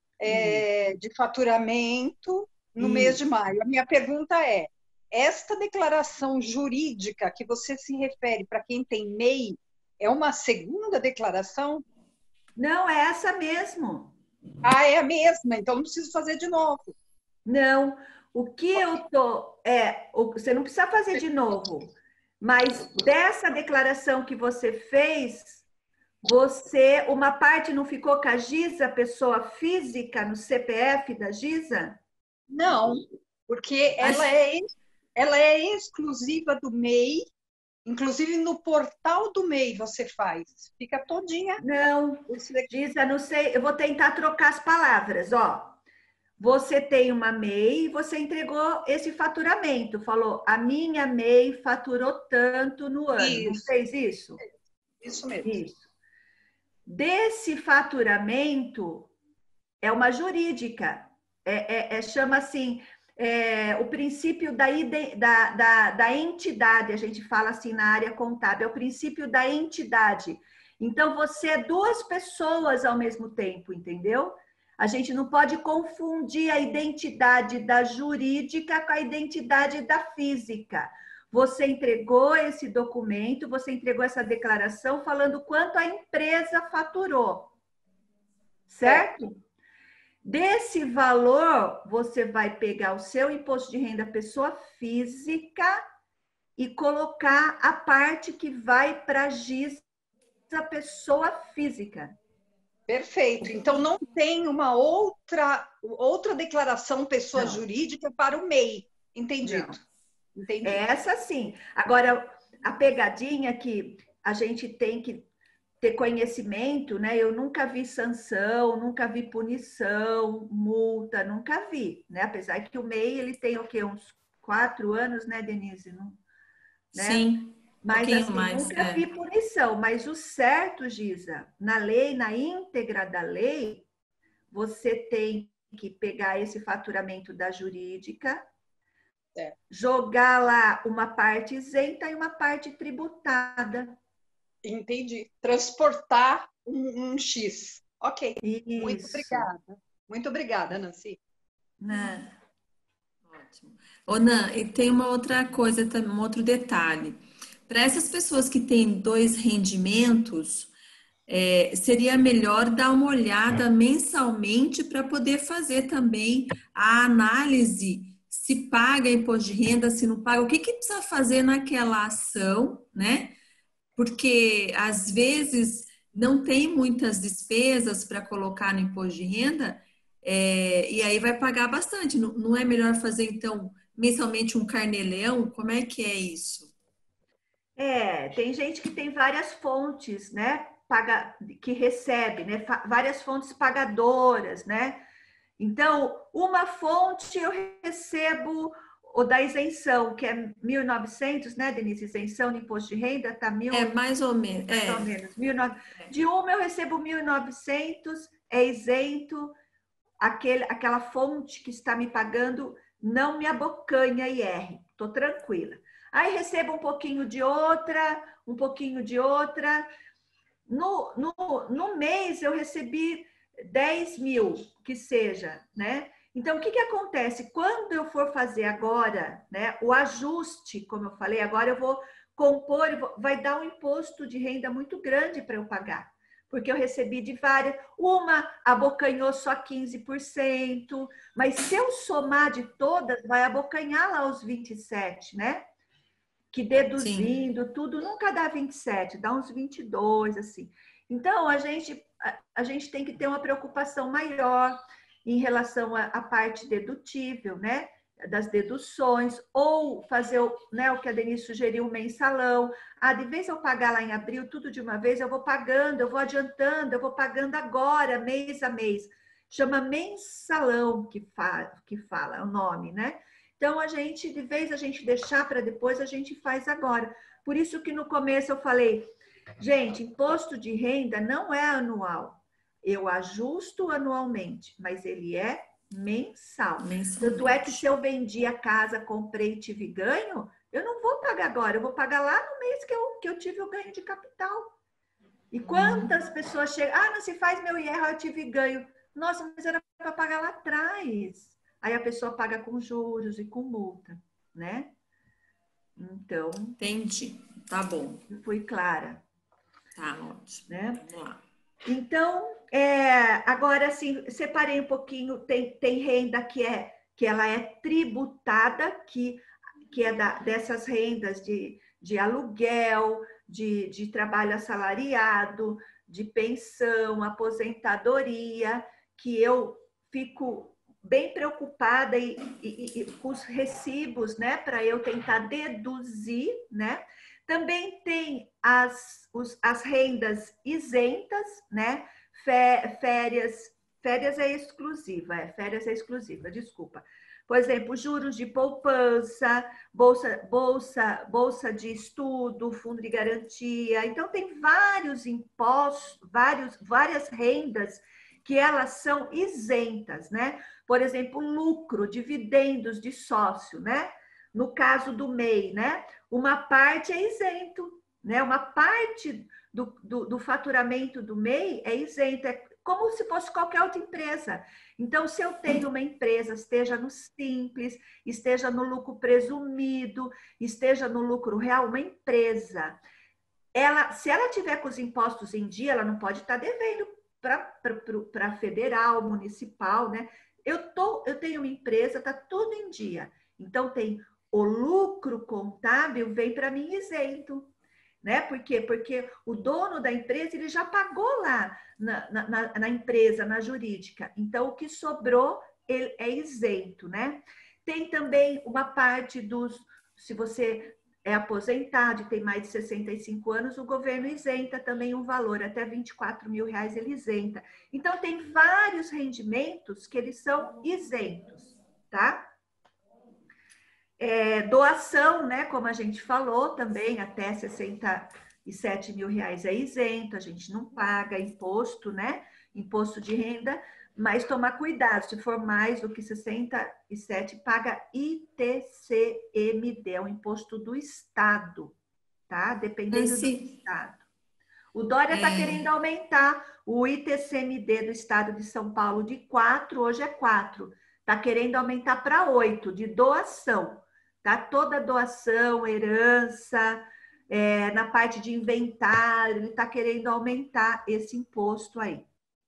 é, hum. de faturamento no hum. mês de maio. A minha pergunta é, esta declaração jurídica que você se refere para quem tem M E I é uma segunda declaração? Não, é essa mesmo. Ah, é a mesma, então não preciso fazer de novo. Não, o que eu tô... É, você não precisa fazer de novo, mas dessa declaração que você fez, você, uma parte não ficou com a Giza, pessoa física, no C P F da Giza? Não, porque ela é, ela é exclusiva do M E I, inclusive no portal do M E I você faz, fica todinha. Não, Giza, não sei, eu vou tentar trocar as palavras, ó. Você tem uma M E I e você entregou esse faturamento, falou, a minha M E I faturou tanto no ano, isso. Não fez isso? Isso mesmo. Isso. Desse faturamento, é uma jurídica, é, é, é, chama assim, é, o princípio da, da, da, da entidade, a gente fala assim na área contábil, é o princípio da entidade. Então, você é duas pessoas ao mesmo tempo, entendeu? A gente não pode confundir a identidade da jurídica com a identidade da física. Você entregou esse documento, você entregou essa declaração falando quanto a empresa faturou, certo? É. Desse valor, você vai pegar o seu imposto de renda pessoa física e colocar a parte que vai para a Giza pessoa física. Perfeito. Então, não tem uma outra, outra declaração pessoa não. jurídica para o M E I. Entendido. Não. Entendi. É essa sim. Agora, a pegadinha que a gente tem que ter conhecimento, né? Eu nunca vi sanção, nunca vi punição, multa, nunca vi, né? Apesar que o M E I, ele tem o quê? Uns quatro anos, né, Denise? Não, né? Sim. Mas um assim, mais, nunca é. vi punição. Mas o certo, Giza, na lei, na íntegra da lei, você tem que pegar esse faturamento da jurídica, é. jogar lá uma parte isenta e uma parte tributada. Entendi. Transportar um, um X. Ok. Isso. Muito obrigada. Muito obrigada, Nancy. Né? Ótimo. Ô, Nan, e tem uma outra coisa, um outro detalhe. Para essas pessoas que têm dois rendimentos, é, seria melhor dar uma olhada mensalmente para poder fazer também a análise se paga imposto de renda, se não paga, o que, que precisa fazer naquela ação, né? Porque, às vezes, não tem muitas despesas para colocar no imposto de renda, é, e aí vai pagar bastante. Não, não é melhor fazer, então, mensalmente um carnê-leão? Como é que é isso? É, tem gente que tem várias fontes, né? Paga, que recebe, né? Várias fontes pagadoras, né? Então, uma fonte eu recebo o da isenção, que é mil e novecentos, né, Denise? Isenção de imposto de renda, tá mil... É, mais ou menos. Mais É. ou menos. mil e novecentos. De uma eu recebo mil e novecentos, é isento, aquele, aquela fonte que está me pagando não me abocanha I R, estou tranquila. Aí recebo um pouquinho de outra, um pouquinho de outra. No, no, no mês eu recebi dez mil, que seja, né? Então, o que, que acontece? Quando eu for fazer agora, né, o ajuste, como eu falei, agora eu vou compor, vai dar um imposto de renda muito grande para eu pagar, porque eu recebi de várias, uma abocanhou só quinze por cento, mas se eu somar de todas, vai abocanhar lá os vinte e sete por cento, né? Que deduzindo Sim. tudo, nunca dá vinte e sete, dá uns vinte e dois, assim. Então, a gente, a, a gente tem que ter uma preocupação maior em relação à, à parte dedutível, né? Das deduções, ou fazer né, o que a Denise sugeriu, um mensalão. Ah, de vez eu pagar lá em abril, tudo de uma vez, eu vou pagando, eu vou adiantando, eu vou pagando agora, mês a mês. Chama mensalão que fala, que fala o nome, né? Então, a gente, de vez a gente deixar para depois, a gente faz agora. Por isso que no começo eu falei, gente, imposto de renda não é anual. Eu ajusto anualmente, mas ele é mensal. Tanto é que se eu vendi a casa, comprei e tive ganho, eu não vou pagar agora, eu vou pagar lá no mês que eu, que eu tive o ganho de capital. E quantas pessoas chegam, ah, não se faz meu I R, eu tive ganho. Nossa, mas era para pagar lá atrás. Aí a pessoa paga com juros e com multa, né? Então... Entendi, tá bom. Fui clara. Tá ótimo, né? Vamos lá. Então, é, agora assim, separei um pouquinho, tem, tem renda que, é, que ela é tributada, que, que é da, dessas rendas de, de aluguel, de, de trabalho assalariado, de pensão, aposentadoria, que eu fico bem preocupada e, e, e com os recibos, né, para eu tentar deduzir, né? Também tem as, os, as rendas isentas, né? Férias, férias é exclusiva, é, férias é exclusiva, desculpa. Por exemplo, juros de poupança, bolsa, bolsa, bolsa de estudo, fundo de garantia. Então, tem vários impostos, vários, várias rendas que elas são isentas, né? Por exemplo, lucro, dividendos de sócio, né? No caso do M E I, né? Uma parte é isento, né? Uma parte do, do, do faturamento do M E I é isento, é como se fosse qualquer outra empresa. Então, se eu tenho uma empresa, esteja no simples, esteja no lucro presumido, esteja no lucro real, uma empresa, ela, se ela tiver com os impostos em dia, ela não pode estar devendo para federal, municipal, né? Eu, tô, eu tenho uma empresa, está tudo em dia. Então, tem o lucro contábil, vem para mim isento. Né? Por quê? Porque o dono da empresa, ele já pagou lá na, na, na empresa, na jurídica. Então, o que sobrou ele é isento, né? Tem também uma parte dos... Se você é aposentado e tem mais de sessenta e cinco anos, o governo isenta também um valor, até vinte e quatro mil reais ele isenta. Então, tem vários rendimentos que eles são isentos, tá? É, doação, né? Como a gente falou também, até sessenta e sete mil reais é isento, a gente não paga imposto, né? Imposto de renda, mas tomar cuidado, se for mais do que sessenta e sete, paga I T C M D, é o imposto do Estado, tá? Dependendo Esse... do Estado. O Dória está é... querendo aumentar o I T C M D do Estado de São Paulo de quatro, hoje é quatro. Está querendo aumentar para oito, de doação. Tá? Toda doação, herança, é, na parte de inventário, ele está querendo aumentar esse imposto aí.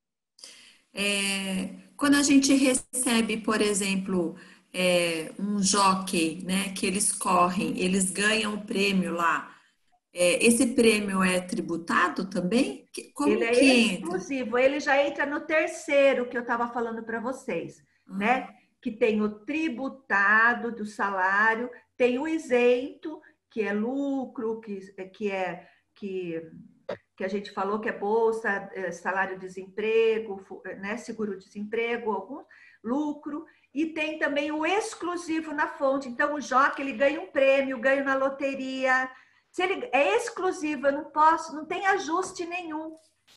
É, quando a gente recebe, por exemplo, é, um jockey, né, que eles correm, eles ganham o prêmio lá, É, esse prêmio é tributado também? Como Ele é que entra? exclusivo, ele já entra no terceiro que eu estava falando para vocês, Ah. né? Que tem o tributado do salário, tem o isento, que é lucro, que, que é que, que a gente falou que é bolsa, salário-desemprego, né? Seguro-desemprego, algum lucro, e tem também o exclusivo na fonte. Então, o Joca, ele ganha um prêmio, ganha na loteria. Se ele é exclusivo, eu não posso, não tem ajuste nenhum.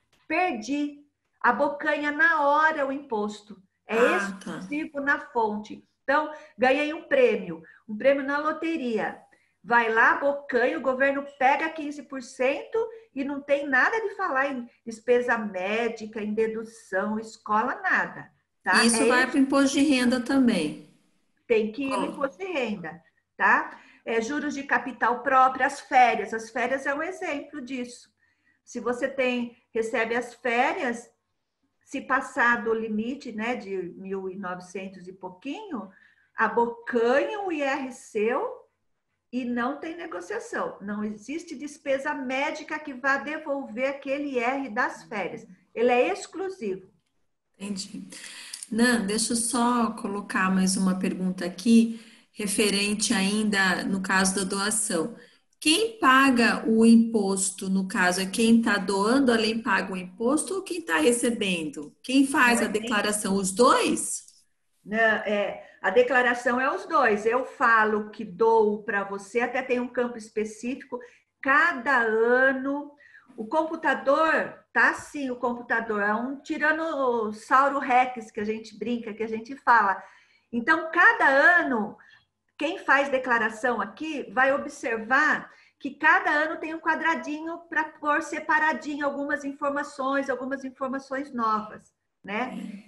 Perdi. Abocanha na hora o imposto. É Ah, exclusivo tá. na fonte. Então, ganhei um prêmio, um prêmio na loteria. Vai lá, abocanha, o governo pega quinze por cento e não tem nada de falar em despesa médica, em dedução, escola, nada. Tá? Isso É vai para o imposto de renda também. Tem que ir no imposto de renda, tá? É, juros de capital próprio, as férias. As férias é um exemplo disso. Se você tem, recebe as férias, se passar do limite, né, de mil e novecentos e pouquinho, abocanha o I R seu e não tem negociação. Não existe despesa médica que vá devolver aquele I R das férias. Ele é exclusivo. Entendi. Nan, deixa eu só colocar mais uma pergunta aqui, referente ainda no caso da doação. Quem paga o imposto, no caso, é quem está doando, além paga o imposto, ou quem está recebendo? Quem faz Não a é nem declaração? Os dois? Né, é, a declaração é os dois. Eu falo que dou para você, até tem um campo específico. Cada ano, o computador, tá assim, o computador é um tiranossauro rex que a gente brinca, que a gente fala. Então, cada ano, quem faz declaração aqui vai observar que cada ano tem um quadradinho para pôr separadinho algumas informações, algumas informações novas, né?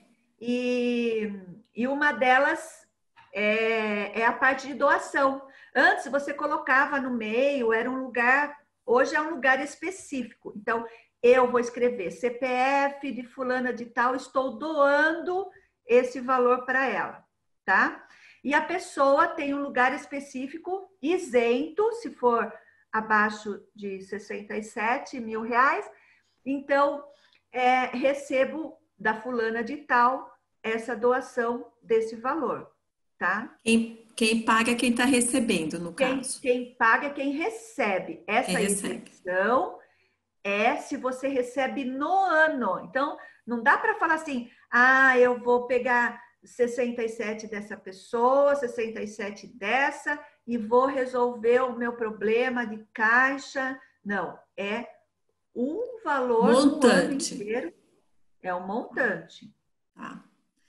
E, e uma delas é, é a parte de doação. Antes você colocava no meio, era um lugar, hoje é um lugar específico. Então, eu vou escrever C P F de fulana de tal, estou doando esse valor para ela, tá? E a pessoa tem um lugar específico, isento, se for abaixo de sessenta e sete mil reais. Então, é, recebo da fulana de tal essa doação desse valor, tá? Quem, quem paga é quem está recebendo, no Quem, caso. quem paga é quem recebe. Quem Essa recebe. isenção é se você recebe no ano. Então, não dá para falar assim, ah, eu vou pegar sessenta e sete dessa pessoa, sessenta e sete dessa, e vou resolver o meu problema de caixa. Não, é um valor no ano Montante. inteiro, é um montante. Tá.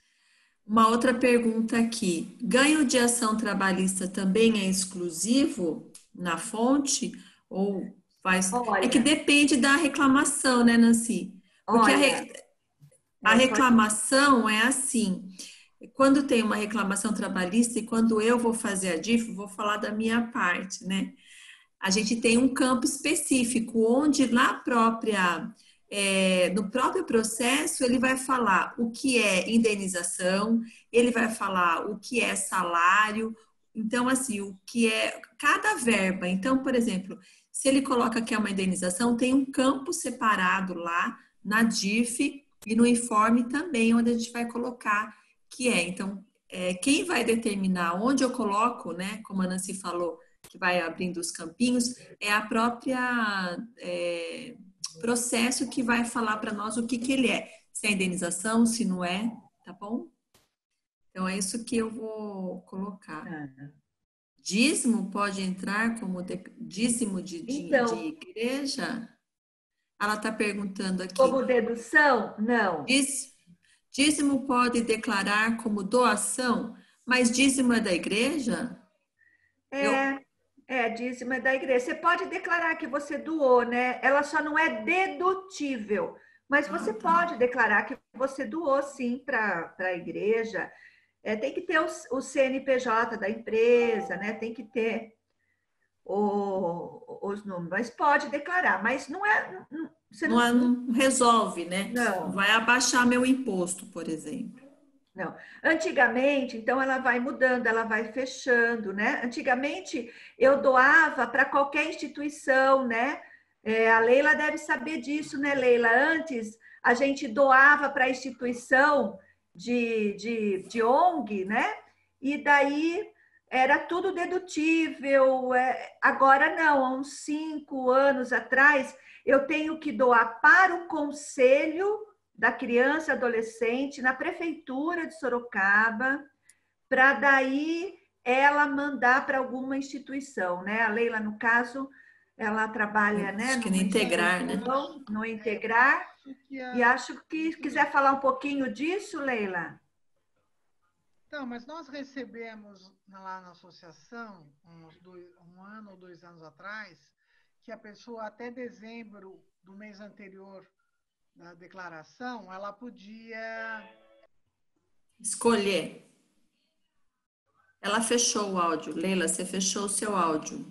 Uma outra pergunta aqui. Ganho de ação trabalhista também é exclusivo na fonte? Ou faz... É que Olha, depende da reclamação, né, Nancy? Porque a, olha, re... a é, pode... reclamação é assim. Quando tem uma reclamação trabalhista e quando eu vou fazer a D I F, vou falar da minha parte, né? A gente tem um campo específico onde na própria... É, no próprio processo, ele vai falar o que é indenização, ele vai falar o que é salário, então, assim, o que é cada verba. Então, por exemplo, se ele coloca que é uma indenização, tem um campo separado lá na D I F e no informe também, onde a gente vai colocar que é. Então, é, quem vai determinar onde eu coloco, né, como a Nancy falou, que vai abrindo os campinhos, é a própria... É, processo que vai falar para nós o que, que ele é, se é indenização, se não é, tá bom? Então, é isso que eu vou colocar. Ah. Dízimo pode entrar como de, dízimo de, de, Então, de igreja? Ela está perguntando aqui. Como dedução? Não. Diz, dízimo pode declarar como doação, mas dízimo é da igreja? É, Eu... é, dízimo é da igreja. Você pode declarar que você doou, né? Ela só não é dedutível. Mas você Ah, tá. pode declarar que você doou, sim, para a igreja. É, tem que ter o, o C N P J da empresa, né? Tem que ter o, os números. Mas pode declarar, mas não é... Não, você Não, não, não resolve, né? não. Não vai abaixar meu imposto, por exemplo. Não. Antigamente, então, ela vai mudando, ela vai fechando, né? Antigamente, eu doava para qualquer instituição, né? É, a Leila deve saber disso, né, Leila? Antes, a gente doava para a instituição de, de, de O N G, né? E daí era tudo dedutível. É, agora não, há uns cinco anos atrás, eu tenho que doar para o conselho da criança e adolescente na prefeitura de Sorocaba, para daí ela mandar para alguma instituição, né? A Leila, no caso, ela trabalha, né, Acho que numa no Integrar, né? instituição, no Integrar, e acho que quiser falar um pouquinho disso, Leila. Então, mas nós recebemos lá na associação, uns dois, um ano ou dois anos atrás, que a pessoa até dezembro do mês anterior da declaração, ela podia Escolher. Ela fechou o áudio. Leila, você fechou o seu áudio.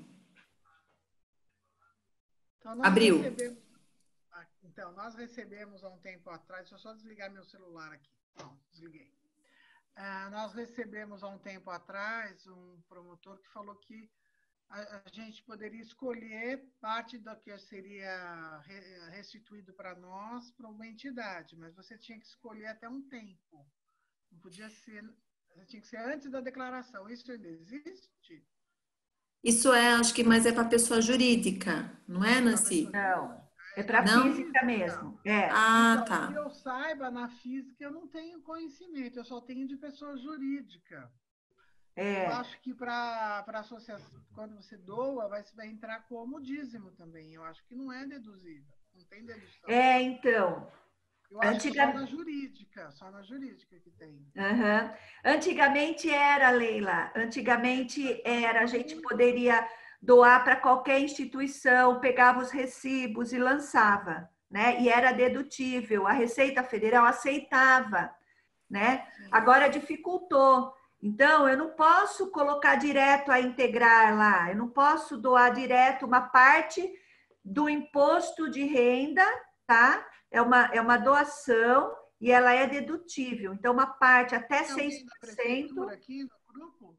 Então, nós Abriu. Recebemos, então, nós recebemos há um tempo atrás, deixa eu só desligar meu celular aqui. Não, desliguei. Ah, nós recebemos há um tempo atrás um promotor que falou que a, a gente poderia escolher parte do que seria re, restituído para nós para uma entidade, mas você tinha que escolher até um tempo. Não podia ser, tinha que ser antes da declaração. Isso ainda existe? Isso é, acho que mais é para pessoa jurídica, não é, Nancy? Não, é para física mesmo. É. Ah, então, tá. que eu saiba, na física eu não tenho conhecimento, eu só tenho de pessoa jurídica. É. Eu acho que para a associação, quando você doa, vai, vai entrar como dízimo também. Eu acho que não é deduzível, não tem dedução. É, então. Eu acho Antiga... que só na jurídica, só na jurídica que tem. Uhum. Antigamente era, Leila, antigamente era, a gente poderia doar para qualquer instituição, pegava os recibos e lançava, né? E era dedutível, a Receita Federal aceitava, né? Agora dificultou. Então, eu não posso colocar direto a integrar lá, eu não posso doar direto uma parte do imposto de renda, tá? É uma, é uma doação e ela é dedutível. Então, uma parte até seis por cento... Tem alguém da prefeitura aqui no grupo?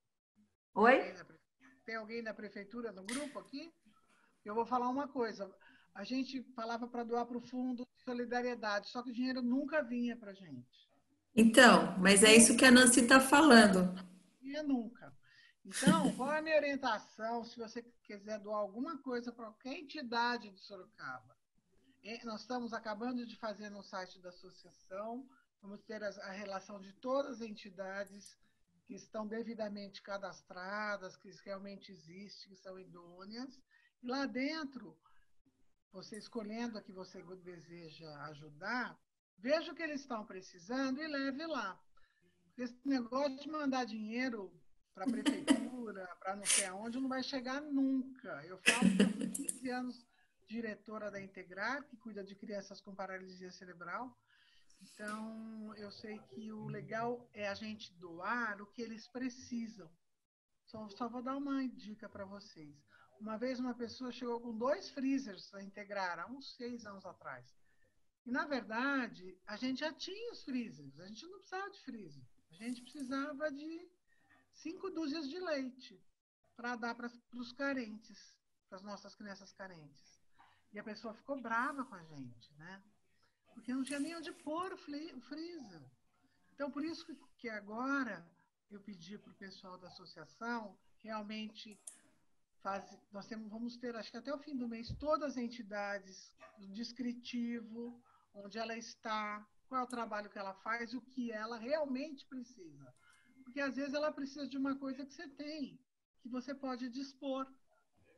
Oi? Tem alguém da prefeitura no grupo aqui? Eu vou falar uma coisa. A gente falava para doar para o Fundo de Solidariedade, só que o dinheiro nunca vinha para a gente. Então, mas é isso que a Nancy está falando. Vinha nunca. Então, qual é a minha orientação se você quiser doar alguma coisa para qualquer entidade de Sorocaba? Nós estamos acabando de fazer no site da associação, vamos ter a relação de todas as entidades que estão devidamente cadastradas, que realmente existem, que são idôneas. E lá dentro, você escolhendo a que você deseja ajudar, veja o que eles estão precisando e leve lá. Esse negócio de mandar dinheiro para a prefeitura, para não sei aonde, não vai chegar nunca. Eu falo que eu fui quinze anos diretora da Integrar, que cuida de crianças com paralisia cerebral. Então, eu sei que o legal é a gente doar o que eles precisam. Só, só vou dar uma dica para vocês. Uma vez uma pessoa chegou com dois freezers a Integrar, há uns seis anos atrás. E, na verdade, a gente já tinha os freezers, a gente não precisava de freezer. A gente precisava de cinco dúzias de leite para dar para os carentes, para as nossas crianças carentes. E a pessoa ficou brava com a gente, né? Porque não tinha nem onde pôr o freezer. Então, por isso que agora eu pedi para o pessoal da associação realmente fazer. Nós temos, vamos ter, acho que até o fim do mês, todas as entidades, o descritivo, onde ela está, qual é o trabalho que ela faz, o que ela realmente precisa. Porque às vezes ela precisa de uma coisa que você tem, que você pode dispor. Né?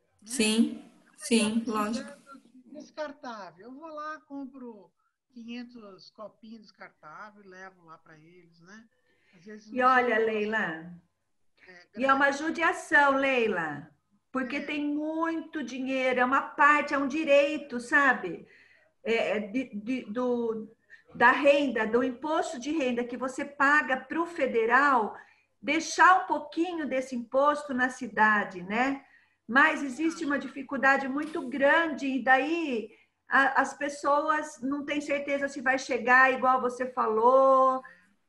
Sim, sim, lógico. Descartável. Eu vou lá, compro quinhentos copinhos descartáveis e levo lá para eles, né? Às vezes e olha, Leila, é, e é uma judiação, Leila, porque é. tem muito dinheiro, é uma parte, é um direito, sabe? É, de, de, do, da renda, do imposto de renda que você paga para o federal, deixar um pouquinho desse imposto na cidade, né? Mas existe uma dificuldade muito grande e daí a, as pessoas não têm certeza se vai chegar igual você falou.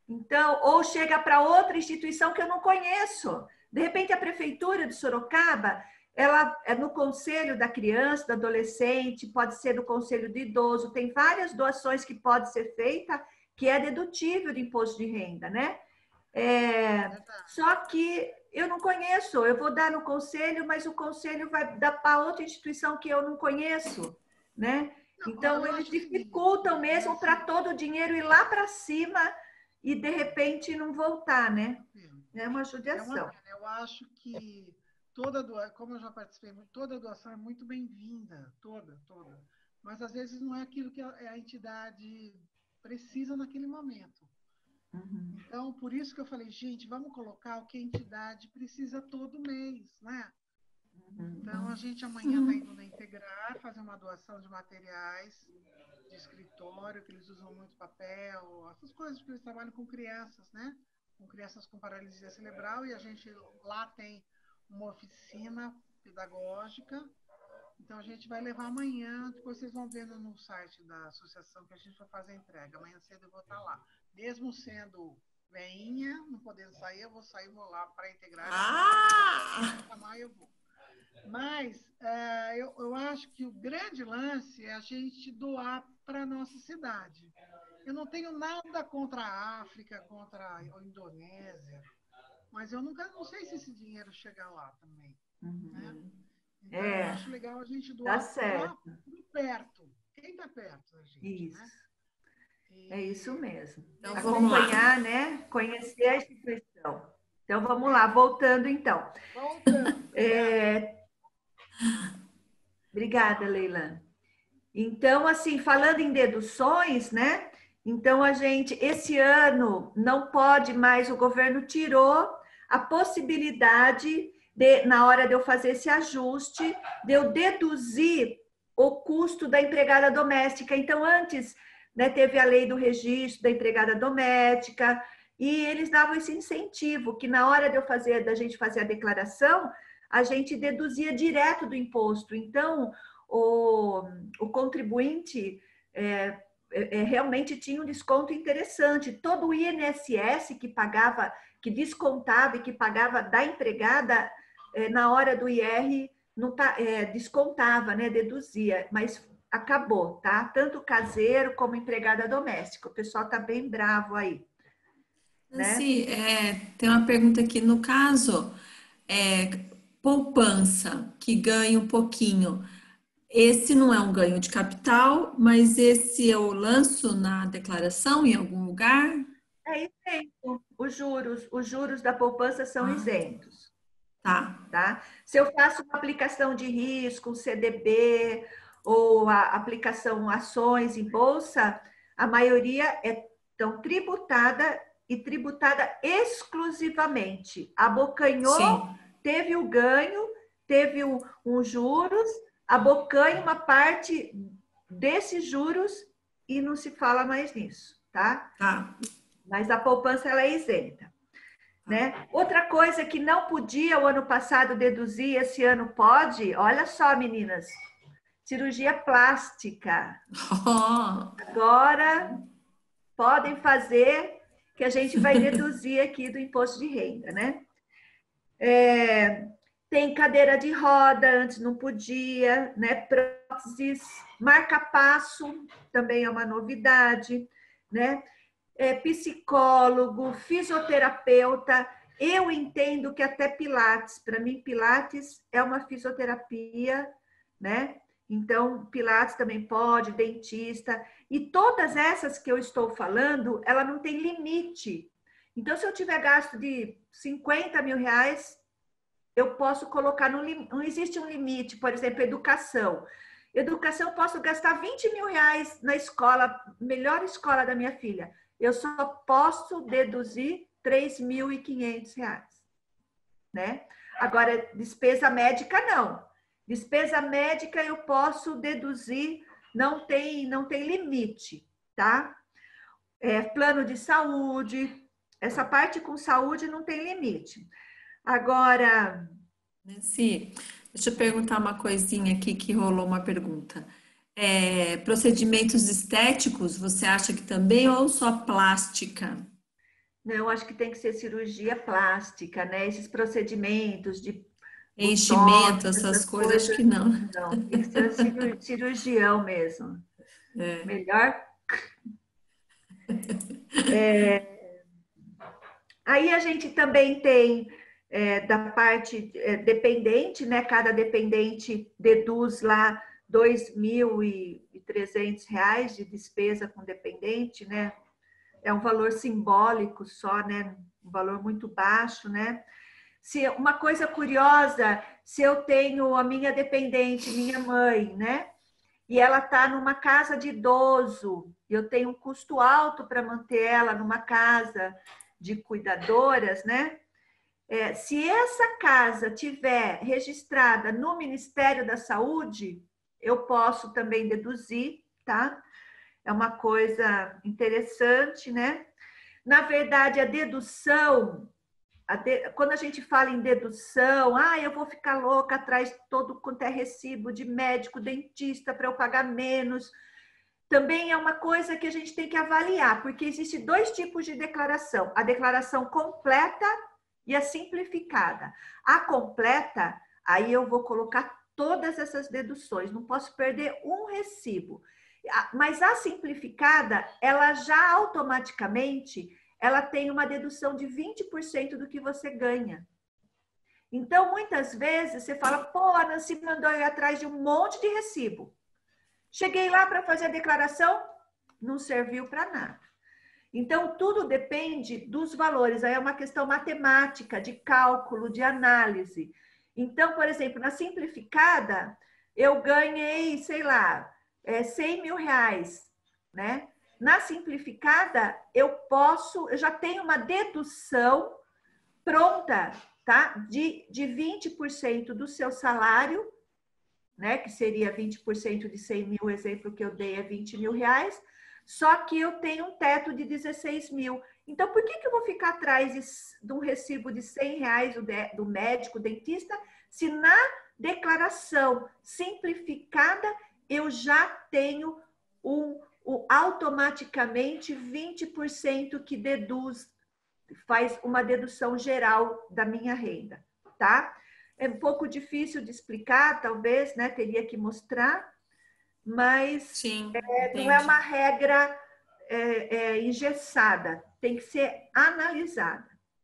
Então, ou chega para outra instituição que eu não conheço. De repente, a prefeitura de Sorocaba, ela é no conselho da criança, do adolescente, pode ser do conselho do idoso, tem várias doações que pode ser feita, que é dedutível do imposto de renda, né? É, só que eu não conheço, eu vou dar no conselho, mas o conselho vai dar para outra instituição que eu não conheço, né? Então, eles dificultam mesmo para todo o dinheiro ir lá para cima e, de repente, não voltar, né? É uma judiação. É uma, eu acho que toda doação, como eu já participei, toda doação é muito bem-vinda, toda, toda. Mas, às vezes, não é aquilo que a, a entidade precisa naquele momento. Uhum. Então, por isso que eu falei, gente, vamos colocar o que a entidade precisa todo mês, né? Uhum. Então, a gente amanhã está indo na Integrar, fazer uma doação de materiais de escritório, que eles usam muito papel, essas coisas, porque eles trabalham com crianças, né? Com crianças com paralisia cerebral, e a gente lá tem uma oficina pedagógica. Então, a gente vai levar amanhã, depois vocês vão ver no site da associação que a gente vai fazer a entrega. Amanhã cedo eu vou estar lá. Mesmo sendo veinha, não podendo sair, eu vou sair, vou lá para integrar. Ah! Chamar, eu vou. Mas uh, eu, eu acho que o grande lance é a gente doar para a nossa cidade. Eu não tenho nada contra a África, contra a Indonésia, mas eu nunca não sei se esse dinheiro chega lá também. Uhum. Né? Então, é, eu acho legal a gente doar tá perto. Quem está perto da gente, isso. Né? E... É isso mesmo. Então, acompanhar, né? Conhecer a instituição. Então, vamos lá. Voltando, então. Voltando. É... Obrigada, Leilane. Então, assim, falando em deduções, né? Então, a gente, esse ano, não pode mais, o governo tirou a possibilidade de, na hora de eu fazer esse ajuste, de eu deduzir o custo da empregada doméstica. Então, antes, né, teve a lei do registro da empregada doméstica, e eles davam esse incentivo, que na hora de eu fazer, da gente fazer a declaração, a gente deduzia direto do imposto. Então, o, o contribuinte é, é, realmente tinha um desconto interessante. Todo o I N S S que pagava, que descontava e que pagava da empregada, é, na hora do I R, não tá, é, descontava, né, deduzia, mas acabou, tá? Tanto caseiro como empregada doméstica. O pessoal tá bem bravo aí. Nancy, né? é, tem uma pergunta aqui. No caso, é, poupança, que ganha um pouquinho, esse não é um ganho de capital, mas esse eu lanço na declaração em algum lugar? É isento. Os juros, os juros da poupança são ah, isentos. Tá. Tá? Se eu faço uma aplicação de risco, C D B, ou a aplicação ações em bolsa, a maioria é tão tributada e tributada exclusivamente. Abocanhou, sim, teve o ganho, teve um, um juros, abocanha uma parte desses juros e não se fala mais nisso, tá? Tá. Mas a poupança ela é isenta. Né? Outra coisa que não podia o ano passado deduzir, esse ano pode, olha só, meninas, cirurgia plástica. Oh. Agora podem fazer, que a gente vai deduzir aqui do imposto de renda, né? É, tem cadeira de roda, antes não podia, né? Próteses, marca-passo, também é uma novidade, né? É, psicólogo, fisioterapeuta. Eu entendo que até Pilates, para mim, Pilates é uma fisioterapia, né? Então, Pilates também pode, dentista. E todas essas que eu estou falando, ela não tem limite. Então, se eu tiver gasto de cinquenta mil reais, eu posso colocar, no, não existe um limite, por exemplo, educação. Educação, eu posso gastar vinte mil reais na escola, melhor escola da minha filha. Eu só posso deduzir três mil e quinhentos reais, né? Agora, despesa médica, não. Despesa médica eu posso deduzir, não tem, não tem limite, tá? É, plano de saúde, essa parte com saúde não tem limite. Agora... Nancy, deixa eu perguntar uma coisinha aqui que rolou uma pergunta. É, procedimentos estéticos, você acha que também ou só plástica? Eu acho que tem que ser cirurgia plástica, né? Esses procedimentos de enchimento, botox, essas essas coisas, acho que coisas, não. não. Tem que ser cirur- cirurgião mesmo. É. Melhor. É, aí a gente também tem é, da parte é, dependente, né? Cada dependente deduz lá dois mil e trezentos reais de despesa com dependente, né? É um valor simbólico só, né? Um valor muito baixo, né? Se uma coisa curiosa, se eu tenho a minha dependente, minha mãe, né? E ela está numa casa de idoso, eu tenho um custo alto para manter ela numa casa de cuidadoras, né? É, se essa casa tiver registrada no Ministério da Saúde, eu posso também deduzir, tá? É uma coisa interessante, né? Na verdade, a dedução, a de... quando a gente fala em dedução, ah, eu vou ficar louca atrás de todo quanto é recibo de médico, dentista, para eu pagar menos. Também é uma coisa que a gente tem que avaliar, porque existem dois tipos de declaração: a declaração completa e a simplificada. A completa, aí eu vou colocar todas essas deduções, não posso perder um recibo. Mas a simplificada, ela já automaticamente, ela tem uma dedução de vinte por cento do que você ganha. Então, muitas vezes, você fala, pô, a Nancy mandou eu ir atrás de um monte de recibo. Cheguei lá para fazer a declaração, não serviu para nada. Então, tudo depende dos valores. Aí é uma questão matemática, de cálculo, de análise. Então, por exemplo, na simplificada, eu ganhei, sei lá, é, cem mil reais, né? Na simplificada, eu posso, eu já tenho uma dedução pronta, tá? De, de vinte por cento do seu salário, né? Que seria vinte por cento de cem mil, o exemplo que eu dei é vinte mil reais, só que eu tenho um teto de dezesseis mil. Então, por que, que eu vou ficar atrás de, de um recibo de cem reais do, de, do médico, dentista, se na declaração simplificada eu já tenho um, um, automaticamente vinte por cento que deduz, faz uma dedução geral da minha renda, tá? É um pouco difícil de explicar, talvez, né? Teria que mostrar, mas Sim, é, não é uma regra é, é, engessada, tem que ser analisada.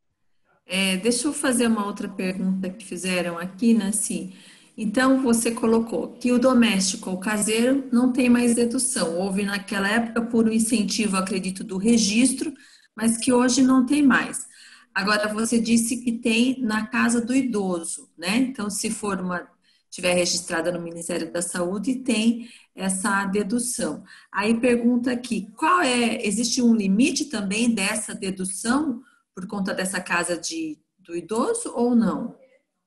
É, deixa eu fazer uma outra pergunta que fizeram aqui, Nancy. Então, você colocou que o doméstico ou caseiro não tem mais dedução. Houve naquela época por um incentivo, acredito, do registro, mas que hoje não tem mais. Agora, você disse que tem na casa do idoso, né? Então, se for uma, tiver registrada no Ministério da Saúde, tem essa dedução. Aí pergunta aqui, qual é, existe um limite também dessa dedução por conta dessa casa de, do idoso ou não?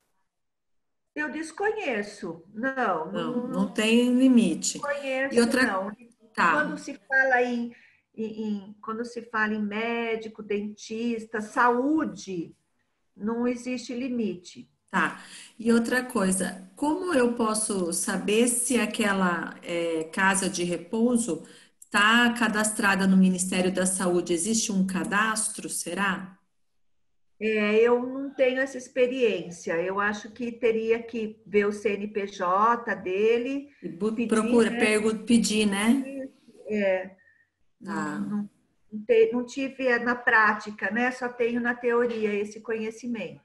Eu desconheço. Não, Não, não, não tem limite. conheço, E outra, não. Quando tá, se fala em, em, em- quando se fala em médico, dentista, saúde, não existe limite. tá. E outra coisa, como eu posso saber se aquela é, casa de repouso está cadastrada no Ministério da Saúde? Existe um cadastro, será? É, eu não tenho essa experiência. Eu acho que teria que ver o C N P J dele, E bu- pedir, procura, né? pergunta, pedir, né? É, não, Tá. não, não, te- não tive na prática, né? Só tenho na teoria esse conhecimento.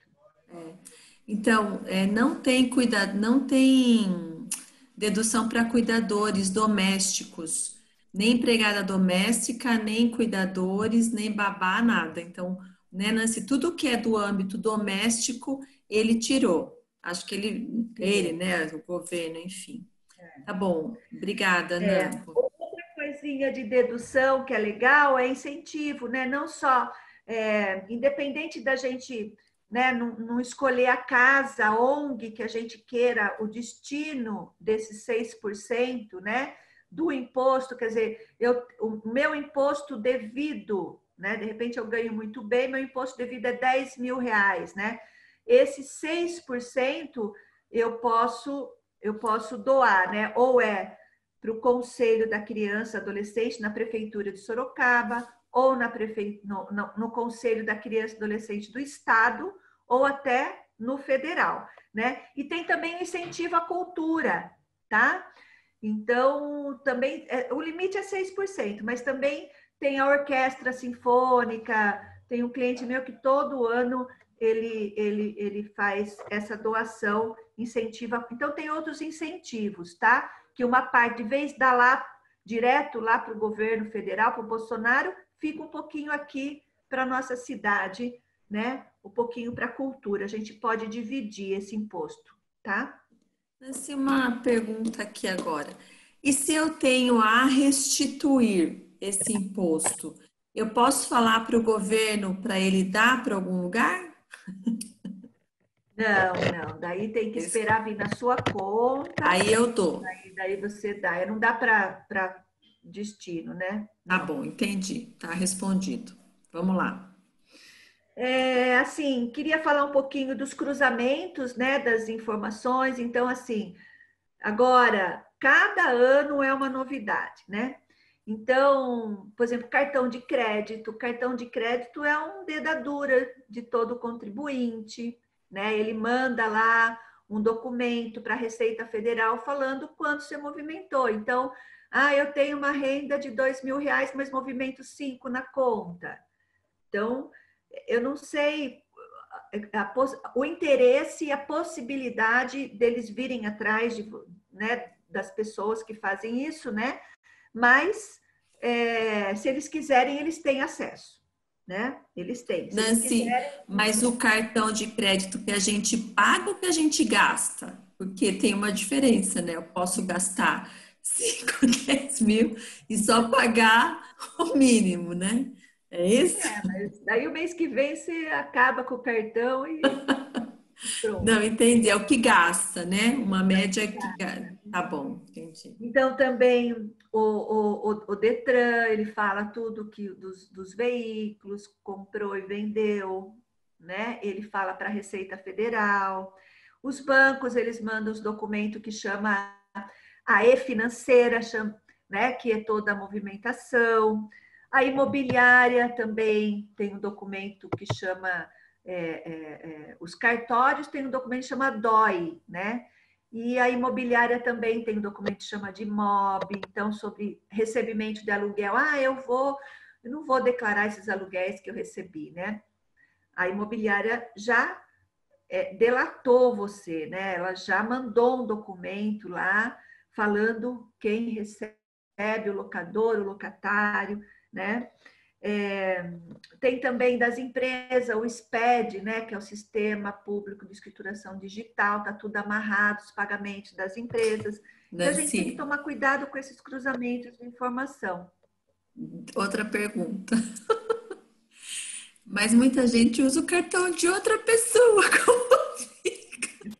Então, é, não tem cuidado, não tem dedução para cuidadores domésticos, nem empregada doméstica, nem cuidadores, nem babá, nada. Então, né, Nancy, tudo que é do âmbito doméstico, ele tirou. Acho que ele, ele, né, o governo, enfim. Tá bom, obrigada, É, Nan. outra coisinha de dedução que é legal é incentivo, né? Não só, é, independente da gente, né, não, não escolher a casa, a O N G que a gente queira, o destino desses seis por cento, né, do imposto, quer dizer, eu, o meu imposto devido, né, de repente eu ganho muito bem, meu imposto devido é dez mil reais, né? Esse seis por cento eu posso, eu posso doar, né? Ou é para o Conselho da Criança e Adolescente na Prefeitura de Sorocaba, ou na prefe... no, no, no Conselho da Criança e Adolescente do Estado, ou até no federal, né? E tem também o incentivo à cultura, tá? Então, também, o limite é seis por cento, mas também tem a orquestra sinfônica, tem um cliente meu que todo ano ele, ele, ele faz essa doação, incentiva. Então, tem outros incentivos, tá? Que uma parte, de vez de dar lá, direto lá para o governo federal, para o Bolsonaro, fica um pouquinho aqui para a nossa cidade, né? Um pouquinho para a cultura. A gente pode dividir esse imposto, tá? Assim, uma pergunta aqui agora. E se eu tenho a restituir esse imposto, eu posso falar para o governo para ele dar para algum lugar? Não, não. Daí tem que esperar vir na sua conta. Aí eu dou. Daí, daí você dá. Não dá para destino, né? Tá bom, entendi. Tá respondido. Vamos lá. É, assim, queria falar um pouquinho dos cruzamentos, né, das informações. Então, assim, agora, cada ano é uma novidade, né? Então, por exemplo, cartão de crédito. Cartão de crédito é um dedadura de todo contribuinte, né? Ele manda lá um documento para a Receita Federal falando quanto você movimentou. Então, ah, eu tenho uma renda de dois mil reais, mas movimento cinco na conta. Então, eu não sei a, o interesse e a possibilidade deles virem atrás de, né, das pessoas que fazem isso, né? Mas é, se eles quiserem, eles têm acesso, né? Eles têm. Se Nancy, eles quiserem... mas o cartão de crédito que a gente paga ou que a gente gasta? Porque tem uma diferença, né? Eu posso gastar cinco, dez mil e só pagar o mínimo, né? É isso? É, mas daí o mês que vem você acaba com o cartão e pronto. Não, entendi. É o que gasta, né? Uma média que gasta. Tá bom, entendi. Então, também o, o, o Detran, ele fala tudo que dos, dos veículos, comprou e vendeu, né? Ele fala para a Receita Federal. Os bancos, eles mandam os documentos que chama a e-financeira, chama, né? Que é toda a movimentação. A imobiliária também tem um documento que chama, é, é, é, os cartórios tem um documento que chama D O I, né? E a imobiliária também tem um documento que chama de M O B, então sobre recebimento de aluguel. Ah, eu vou, eu não vou declarar esses aluguéis que eu recebi, né? A imobiliária já é, delatou você, né? Ela já mandou um documento lá falando quem recebe, o locador, o locatário, né? É, tem também das empresas, o S P E D, né, que é o Sistema Público de Escrituração Digital, está tudo amarrado, os pagamentos das empresas. Então, a gente tem que tomar cuidado com esses cruzamentos de informação. Outra pergunta. Mas muita gente usa o cartão de outra pessoa, como fica?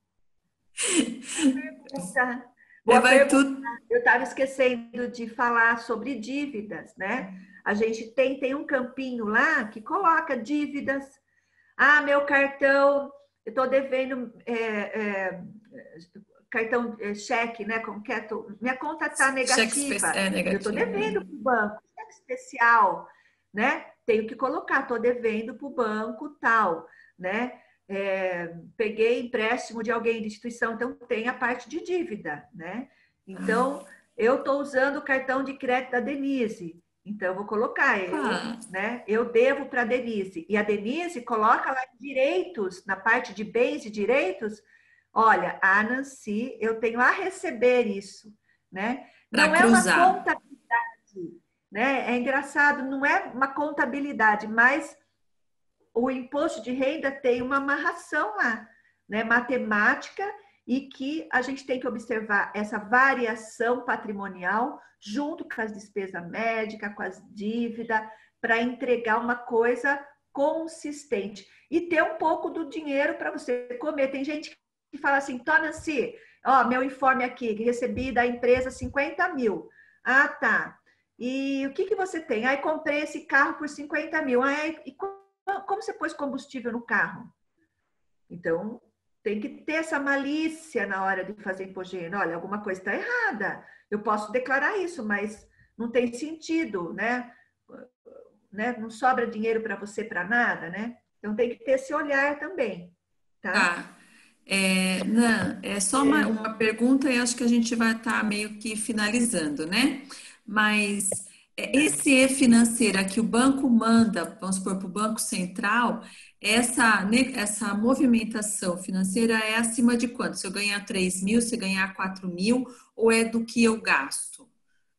Pergunta. Boa Vai pergunta. tudo... Eu estava esquecendo de falar sobre dívidas, né? A gente tem, tem um campinho lá que coloca dívidas. Ah, meu cartão, eu estou devendo é, é, cartão é, cheque, né? Como que é? Tô, minha conta está negativa. É negativa. Eu estou devendo para o banco, cheque especial, né? Tenho que colocar, estou devendo para o banco tal, né? É, peguei empréstimo de alguém de instituição, então tem a parte de dívida, né? Então, eu estou usando o cartão de crédito da Denise, então eu vou colocar, eu, ah. né? Eu devo para a Denise, e a Denise coloca lá direitos, na parte de bens e direitos, olha, a Nancy, eu tenho a receber isso, né? Pra não cruzar. É uma contabilidade, né? É engraçado, não é uma contabilidade, mas o imposto de renda tem uma amarração lá, né, matemática, e que a gente tem que observar essa variação patrimonial junto com as despesas médicas, com as dívidas, para entregar uma coisa consistente. E ter um pouco do dinheiro para você comer. Tem gente que fala assim, torna-se, ó, meu informe aqui, recebi da empresa cinquenta mil. Ah, tá. E o que, que você tem? Aí comprei esse carro por cinquenta mil. Ah, e como você pôs combustível no carro? Então, tem que ter essa malícia na hora de fazer imposto de renda. Olha, alguma coisa está errada. Eu posso declarar isso, mas não tem sentido, né? né? Não sobra dinheiro para você para nada, né? Então tem que ter esse olhar também, tá? Tá. É, Nan, é só uma, uma pergunta e acho que a gente vai estar meio que finalizando, né? Mas é, esse e-financeira que o banco manda, vamos supor, para o Banco Central, essa, né, essa movimentação financeira é acima de quanto? Se eu ganhar três mil, se eu ganhar quatro mil, ou é do que eu gasto?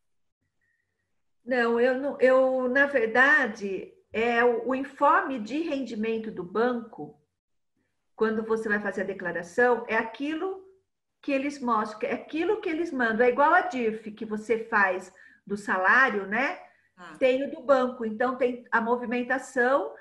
Não, eu, não, eu na verdade, é o, o informe de rendimento do banco, quando você vai fazer a declaração, é aquilo que eles mostram, é aquilo que eles mandam. É igual a D I R F que você faz do salário, né? Ah, Tem o do banco. Então, tem a movimentação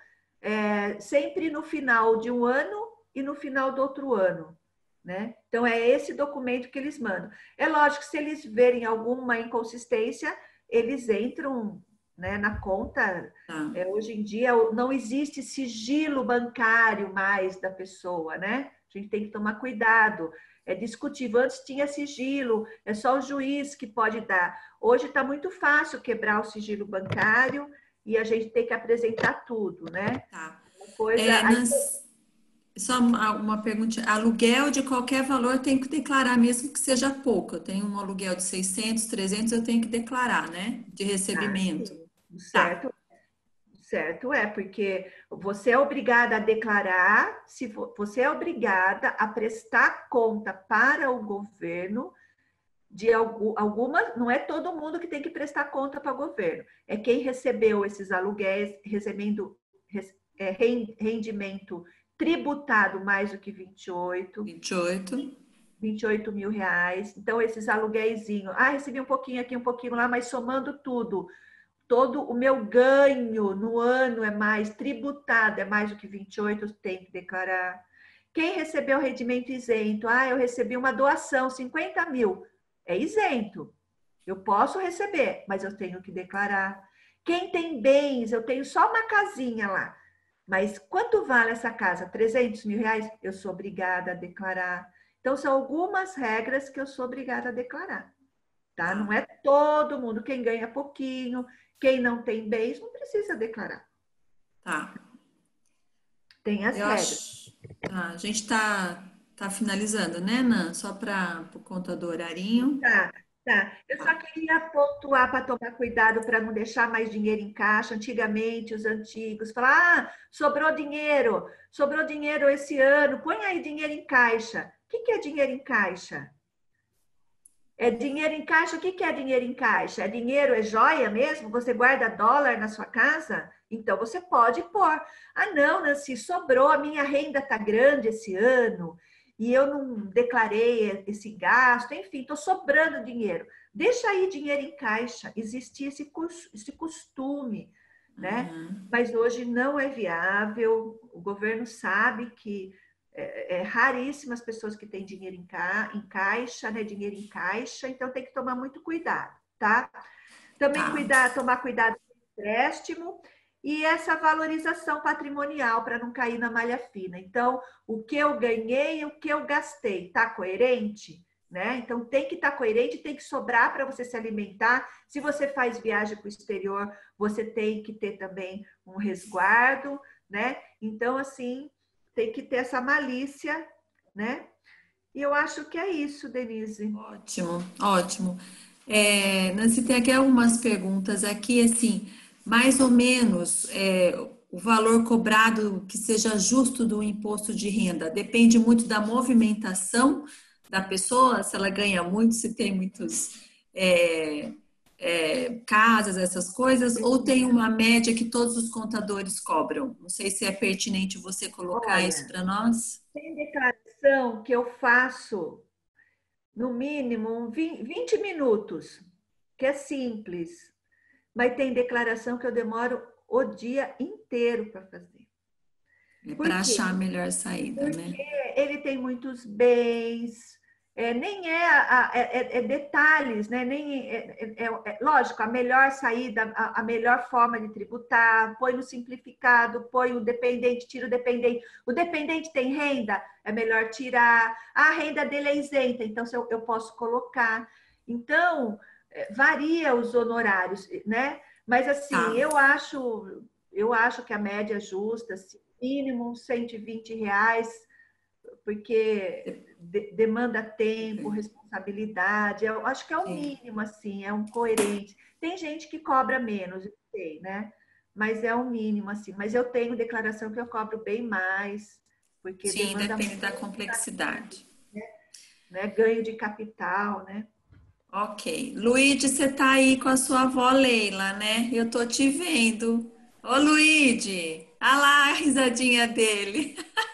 é, sempre no final de um ano e no final do outro ano, né? Então, é esse documento que eles mandam. É lógico que se eles verem alguma inconsistência, eles entram, né, na conta. tá. É, hoje em dia, não existe sigilo bancário mais da pessoa, né? A gente tem que tomar cuidado. É discutível. Antes tinha sigilo, é só o juiz que pode dar. Hoje está muito fácil quebrar o sigilo bancário e a gente tem que apresentar tudo, né? Tá. Uma coisa. É, nas- Só uma, uma pergunta. Aluguel de qualquer valor eu tenho que declarar, mesmo que seja pouco. Eu tenho um aluguel de seiscentos, trezentos, eu tenho que declarar, né? De Ah, recebimento. sim. Tá, Certo, certo é, porque você é obrigada a declarar, se vo- você é obrigada a prestar conta para o governo de algu- algumas, não é todo mundo que tem que prestar conta para o governo, é quem recebeu esses aluguéis, recebendo res- é, ren- rendimento tributado mais do que vinte e oito, vinte e oito. vinte e oito mil reais. Então, esses aluguéisinhos, ah, recebi um pouquinho aqui, um pouquinho lá, mas somando tudo, todo o meu ganho no ano é mais tributado, é mais do que vinte e oito, eu tenho que declarar. Quem recebeu rendimento isento, ah, eu recebi uma doação, cinquenta mil, é isento. Eu posso receber, mas eu tenho que declarar. Quem tem bens, eu tenho só uma casinha lá, mas quanto vale essa casa? trezentos mil reais? Eu sou obrigada a declarar. Então, são algumas regras que eu sou obrigada a declarar, tá? Não é todo mundo, quem ganha pouquinho, quem não tem bens, não precisa declarar. Tá. Tem as Eu regras. acho. Tá, a gente tá, tá finalizando, né, Nan? Só para por conta do horarinho. Tá, tá. Eu só Tá. queria pontuar para tomar cuidado para não deixar mais dinheiro em caixa. Antigamente, os antigos falavam, ah, sobrou dinheiro, sobrou dinheiro esse ano, põe aí dinheiro em caixa. O que é dinheiro em caixa? É dinheiro em caixa? O que é dinheiro em caixa? É dinheiro, é joia mesmo? Você guarda dólar na sua casa? Então você pode pôr. Ah, não, Nancy, sobrou, a minha renda está grande esse ano e eu não declarei esse gasto, enfim, estou sobrando dinheiro. Deixa aí dinheiro em caixa. Existia esse, esse costume, né? Uhum. Mas hoje não é viável. O governo sabe que é, é raríssimas pessoas que têm dinheiro em, ca, em caixa, né? Dinheiro em caixa, então tem que tomar muito cuidado, tá? Também Tá. cuidar, tomar cuidado com o empréstimo e essa valorização patrimonial para não cair na malha fina. Então, o que eu ganhei e o que eu gastei, tá coerente? Né? Então, tem que estar tá coerente, tem que sobrar para você se alimentar. Se você faz viagem para o exterior, você tem que ter também um resguardo, né? Então, assim, tem que ter essa malícia, né? E eu acho que é isso, Denise. Ótimo, ótimo. É, Nancy, tem aqui algumas perguntas aqui, assim, mais ou menos é, o valor cobrado que seja justo do imposto de renda depende muito da movimentação da pessoa, se ela ganha muito, se tem muitos é, é, casas, essas coisas, ou tem uma média que todos os contadores cobram? Não sei se é pertinente você colocar isso Olha, para nós. tem declaração que eu faço no mínimo vinte minutos, que é simples, mas tem declaração que eu demoro o dia inteiro para fazer. É Por para quê? achar a melhor saída, Porque né? ele tem muitos bens, é, nem é, a, é, é detalhes, né? Nem é, é, é, lógico, a melhor saída, a, a melhor forma de tributar, põe no simplificado, põe o dependente, tira o dependente. O dependente tem renda, é melhor tirar. A renda dele é isenta, então eu, eu posso colocar. Então, varia os honorários, né? Mas assim, Tá. eu acho, eu acho que a média justa, assim, mínimo cento e vinte reais, porque de, demanda tempo, responsabilidade. Eu acho que é o Sim. mínimo, assim, é um coerente. Tem gente que cobra menos, eu sei, né? Mas é o mínimo, assim. Mas eu tenho declaração que eu cobro bem mais, porque Sim, demanda depende muito, da complexidade. né? Ganho de capital, né? Ok. Luíde, você tá aí com a sua avó Leila, né? Eu tô te vendo. Ô, Luíde! Olha lá a risadinha dele.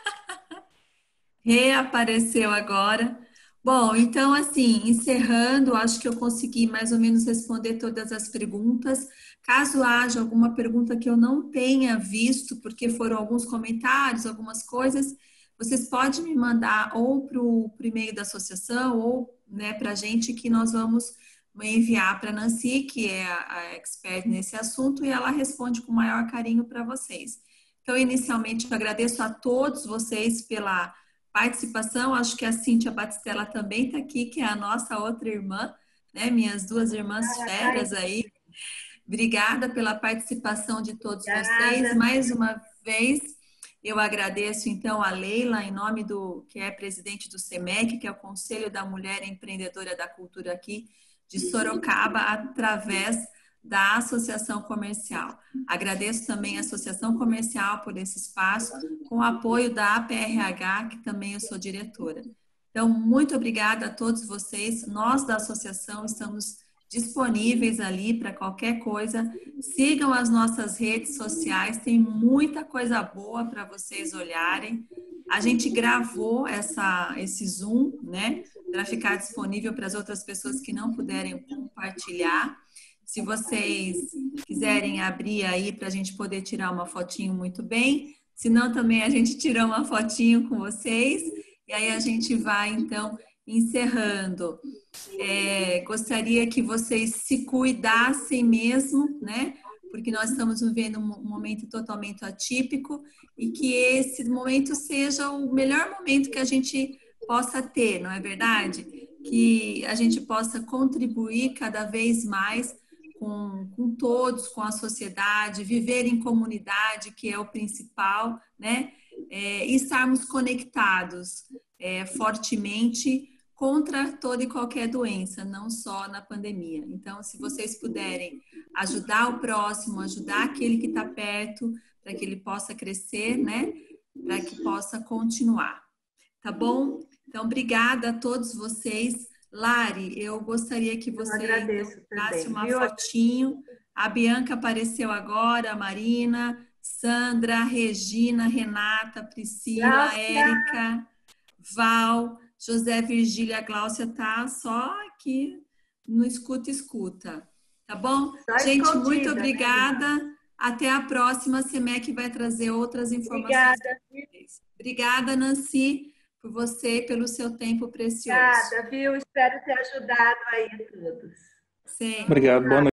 Reapareceu agora. Bom, então, assim, encerrando, acho que eu consegui mais ou menos responder todas as perguntas. Caso haja alguma pergunta que eu não tenha visto, porque foram alguns comentários, algumas coisas, vocês podem me mandar ou para o e-mail da associação ou, né, para a gente, que nós vamos enviar para a Nancy, que é a, a expert nesse assunto, e ela responde com o maior carinho para vocês. Então, inicialmente, eu agradeço a todos vocês pela participação. Acho que a Cíntia Batistella também está aqui, que é a nossa outra irmã, né? Minhas duas irmãs feras aí. Obrigada pela participação de todos vocês. Mais uma vez, eu agradeço então a Leila, em nome do que é presidente do SEMEC, que é o Conselho da Mulher Empreendedora da Cultura aqui de Sorocaba, através da Associação Comercial. Agradeço também a Associação Comercial por esse espaço, com o apoio da A P R H, que também eu sou diretora. Então, muito obrigada a todos vocês. Nós da associação estamos disponíveis ali para qualquer coisa. Sigam as nossas redes sociais, tem muita coisa boa para vocês olharem. A gente gravou essa, esse Zoom, né, para ficar disponível para as outras pessoas que não puderem compartilhar. Se vocês quiserem abrir aí para a gente poder tirar uma fotinho, muito bem. Se não, também a gente tira uma fotinho com vocês. E aí a gente vai, então, encerrando. É, gostaria que vocês se cuidassem mesmo, né? Porque nós estamos vivendo um momento totalmente atípico e que esse momento seja o melhor momento que a gente possa ter, não é verdade? Que a gente possa contribuir cada vez mais com, com todos, com a sociedade, viver em comunidade, que é o principal, né? É, e estarmos conectados é, fortemente contra toda e qualquer doença, não só na pandemia. Então, se vocês puderem ajudar o próximo, ajudar aquele que está perto, para que ele possa crescer, né? Para que possa continuar. Tá bom? Então, obrigada a todos vocês. Lari, eu gostaria que você tirasse uma viu? fotinho. A Bianca apareceu agora, a Marina, Sandra, Regina, Renata, Priscila, Nossa. Érica, Val, José Virgília, Gláucia tá só aqui no escuta, escuta. Tá bom? Só Gente, muito obrigada. Né? Até a próxima. A SEMEC vai trazer outras informações. Obrigada. Obrigada, Nancy, por você e pelo seu tempo precioso. Obrigada, viu? Espero ter ajudado aí a todos. Sim. Obrigado, boa noite.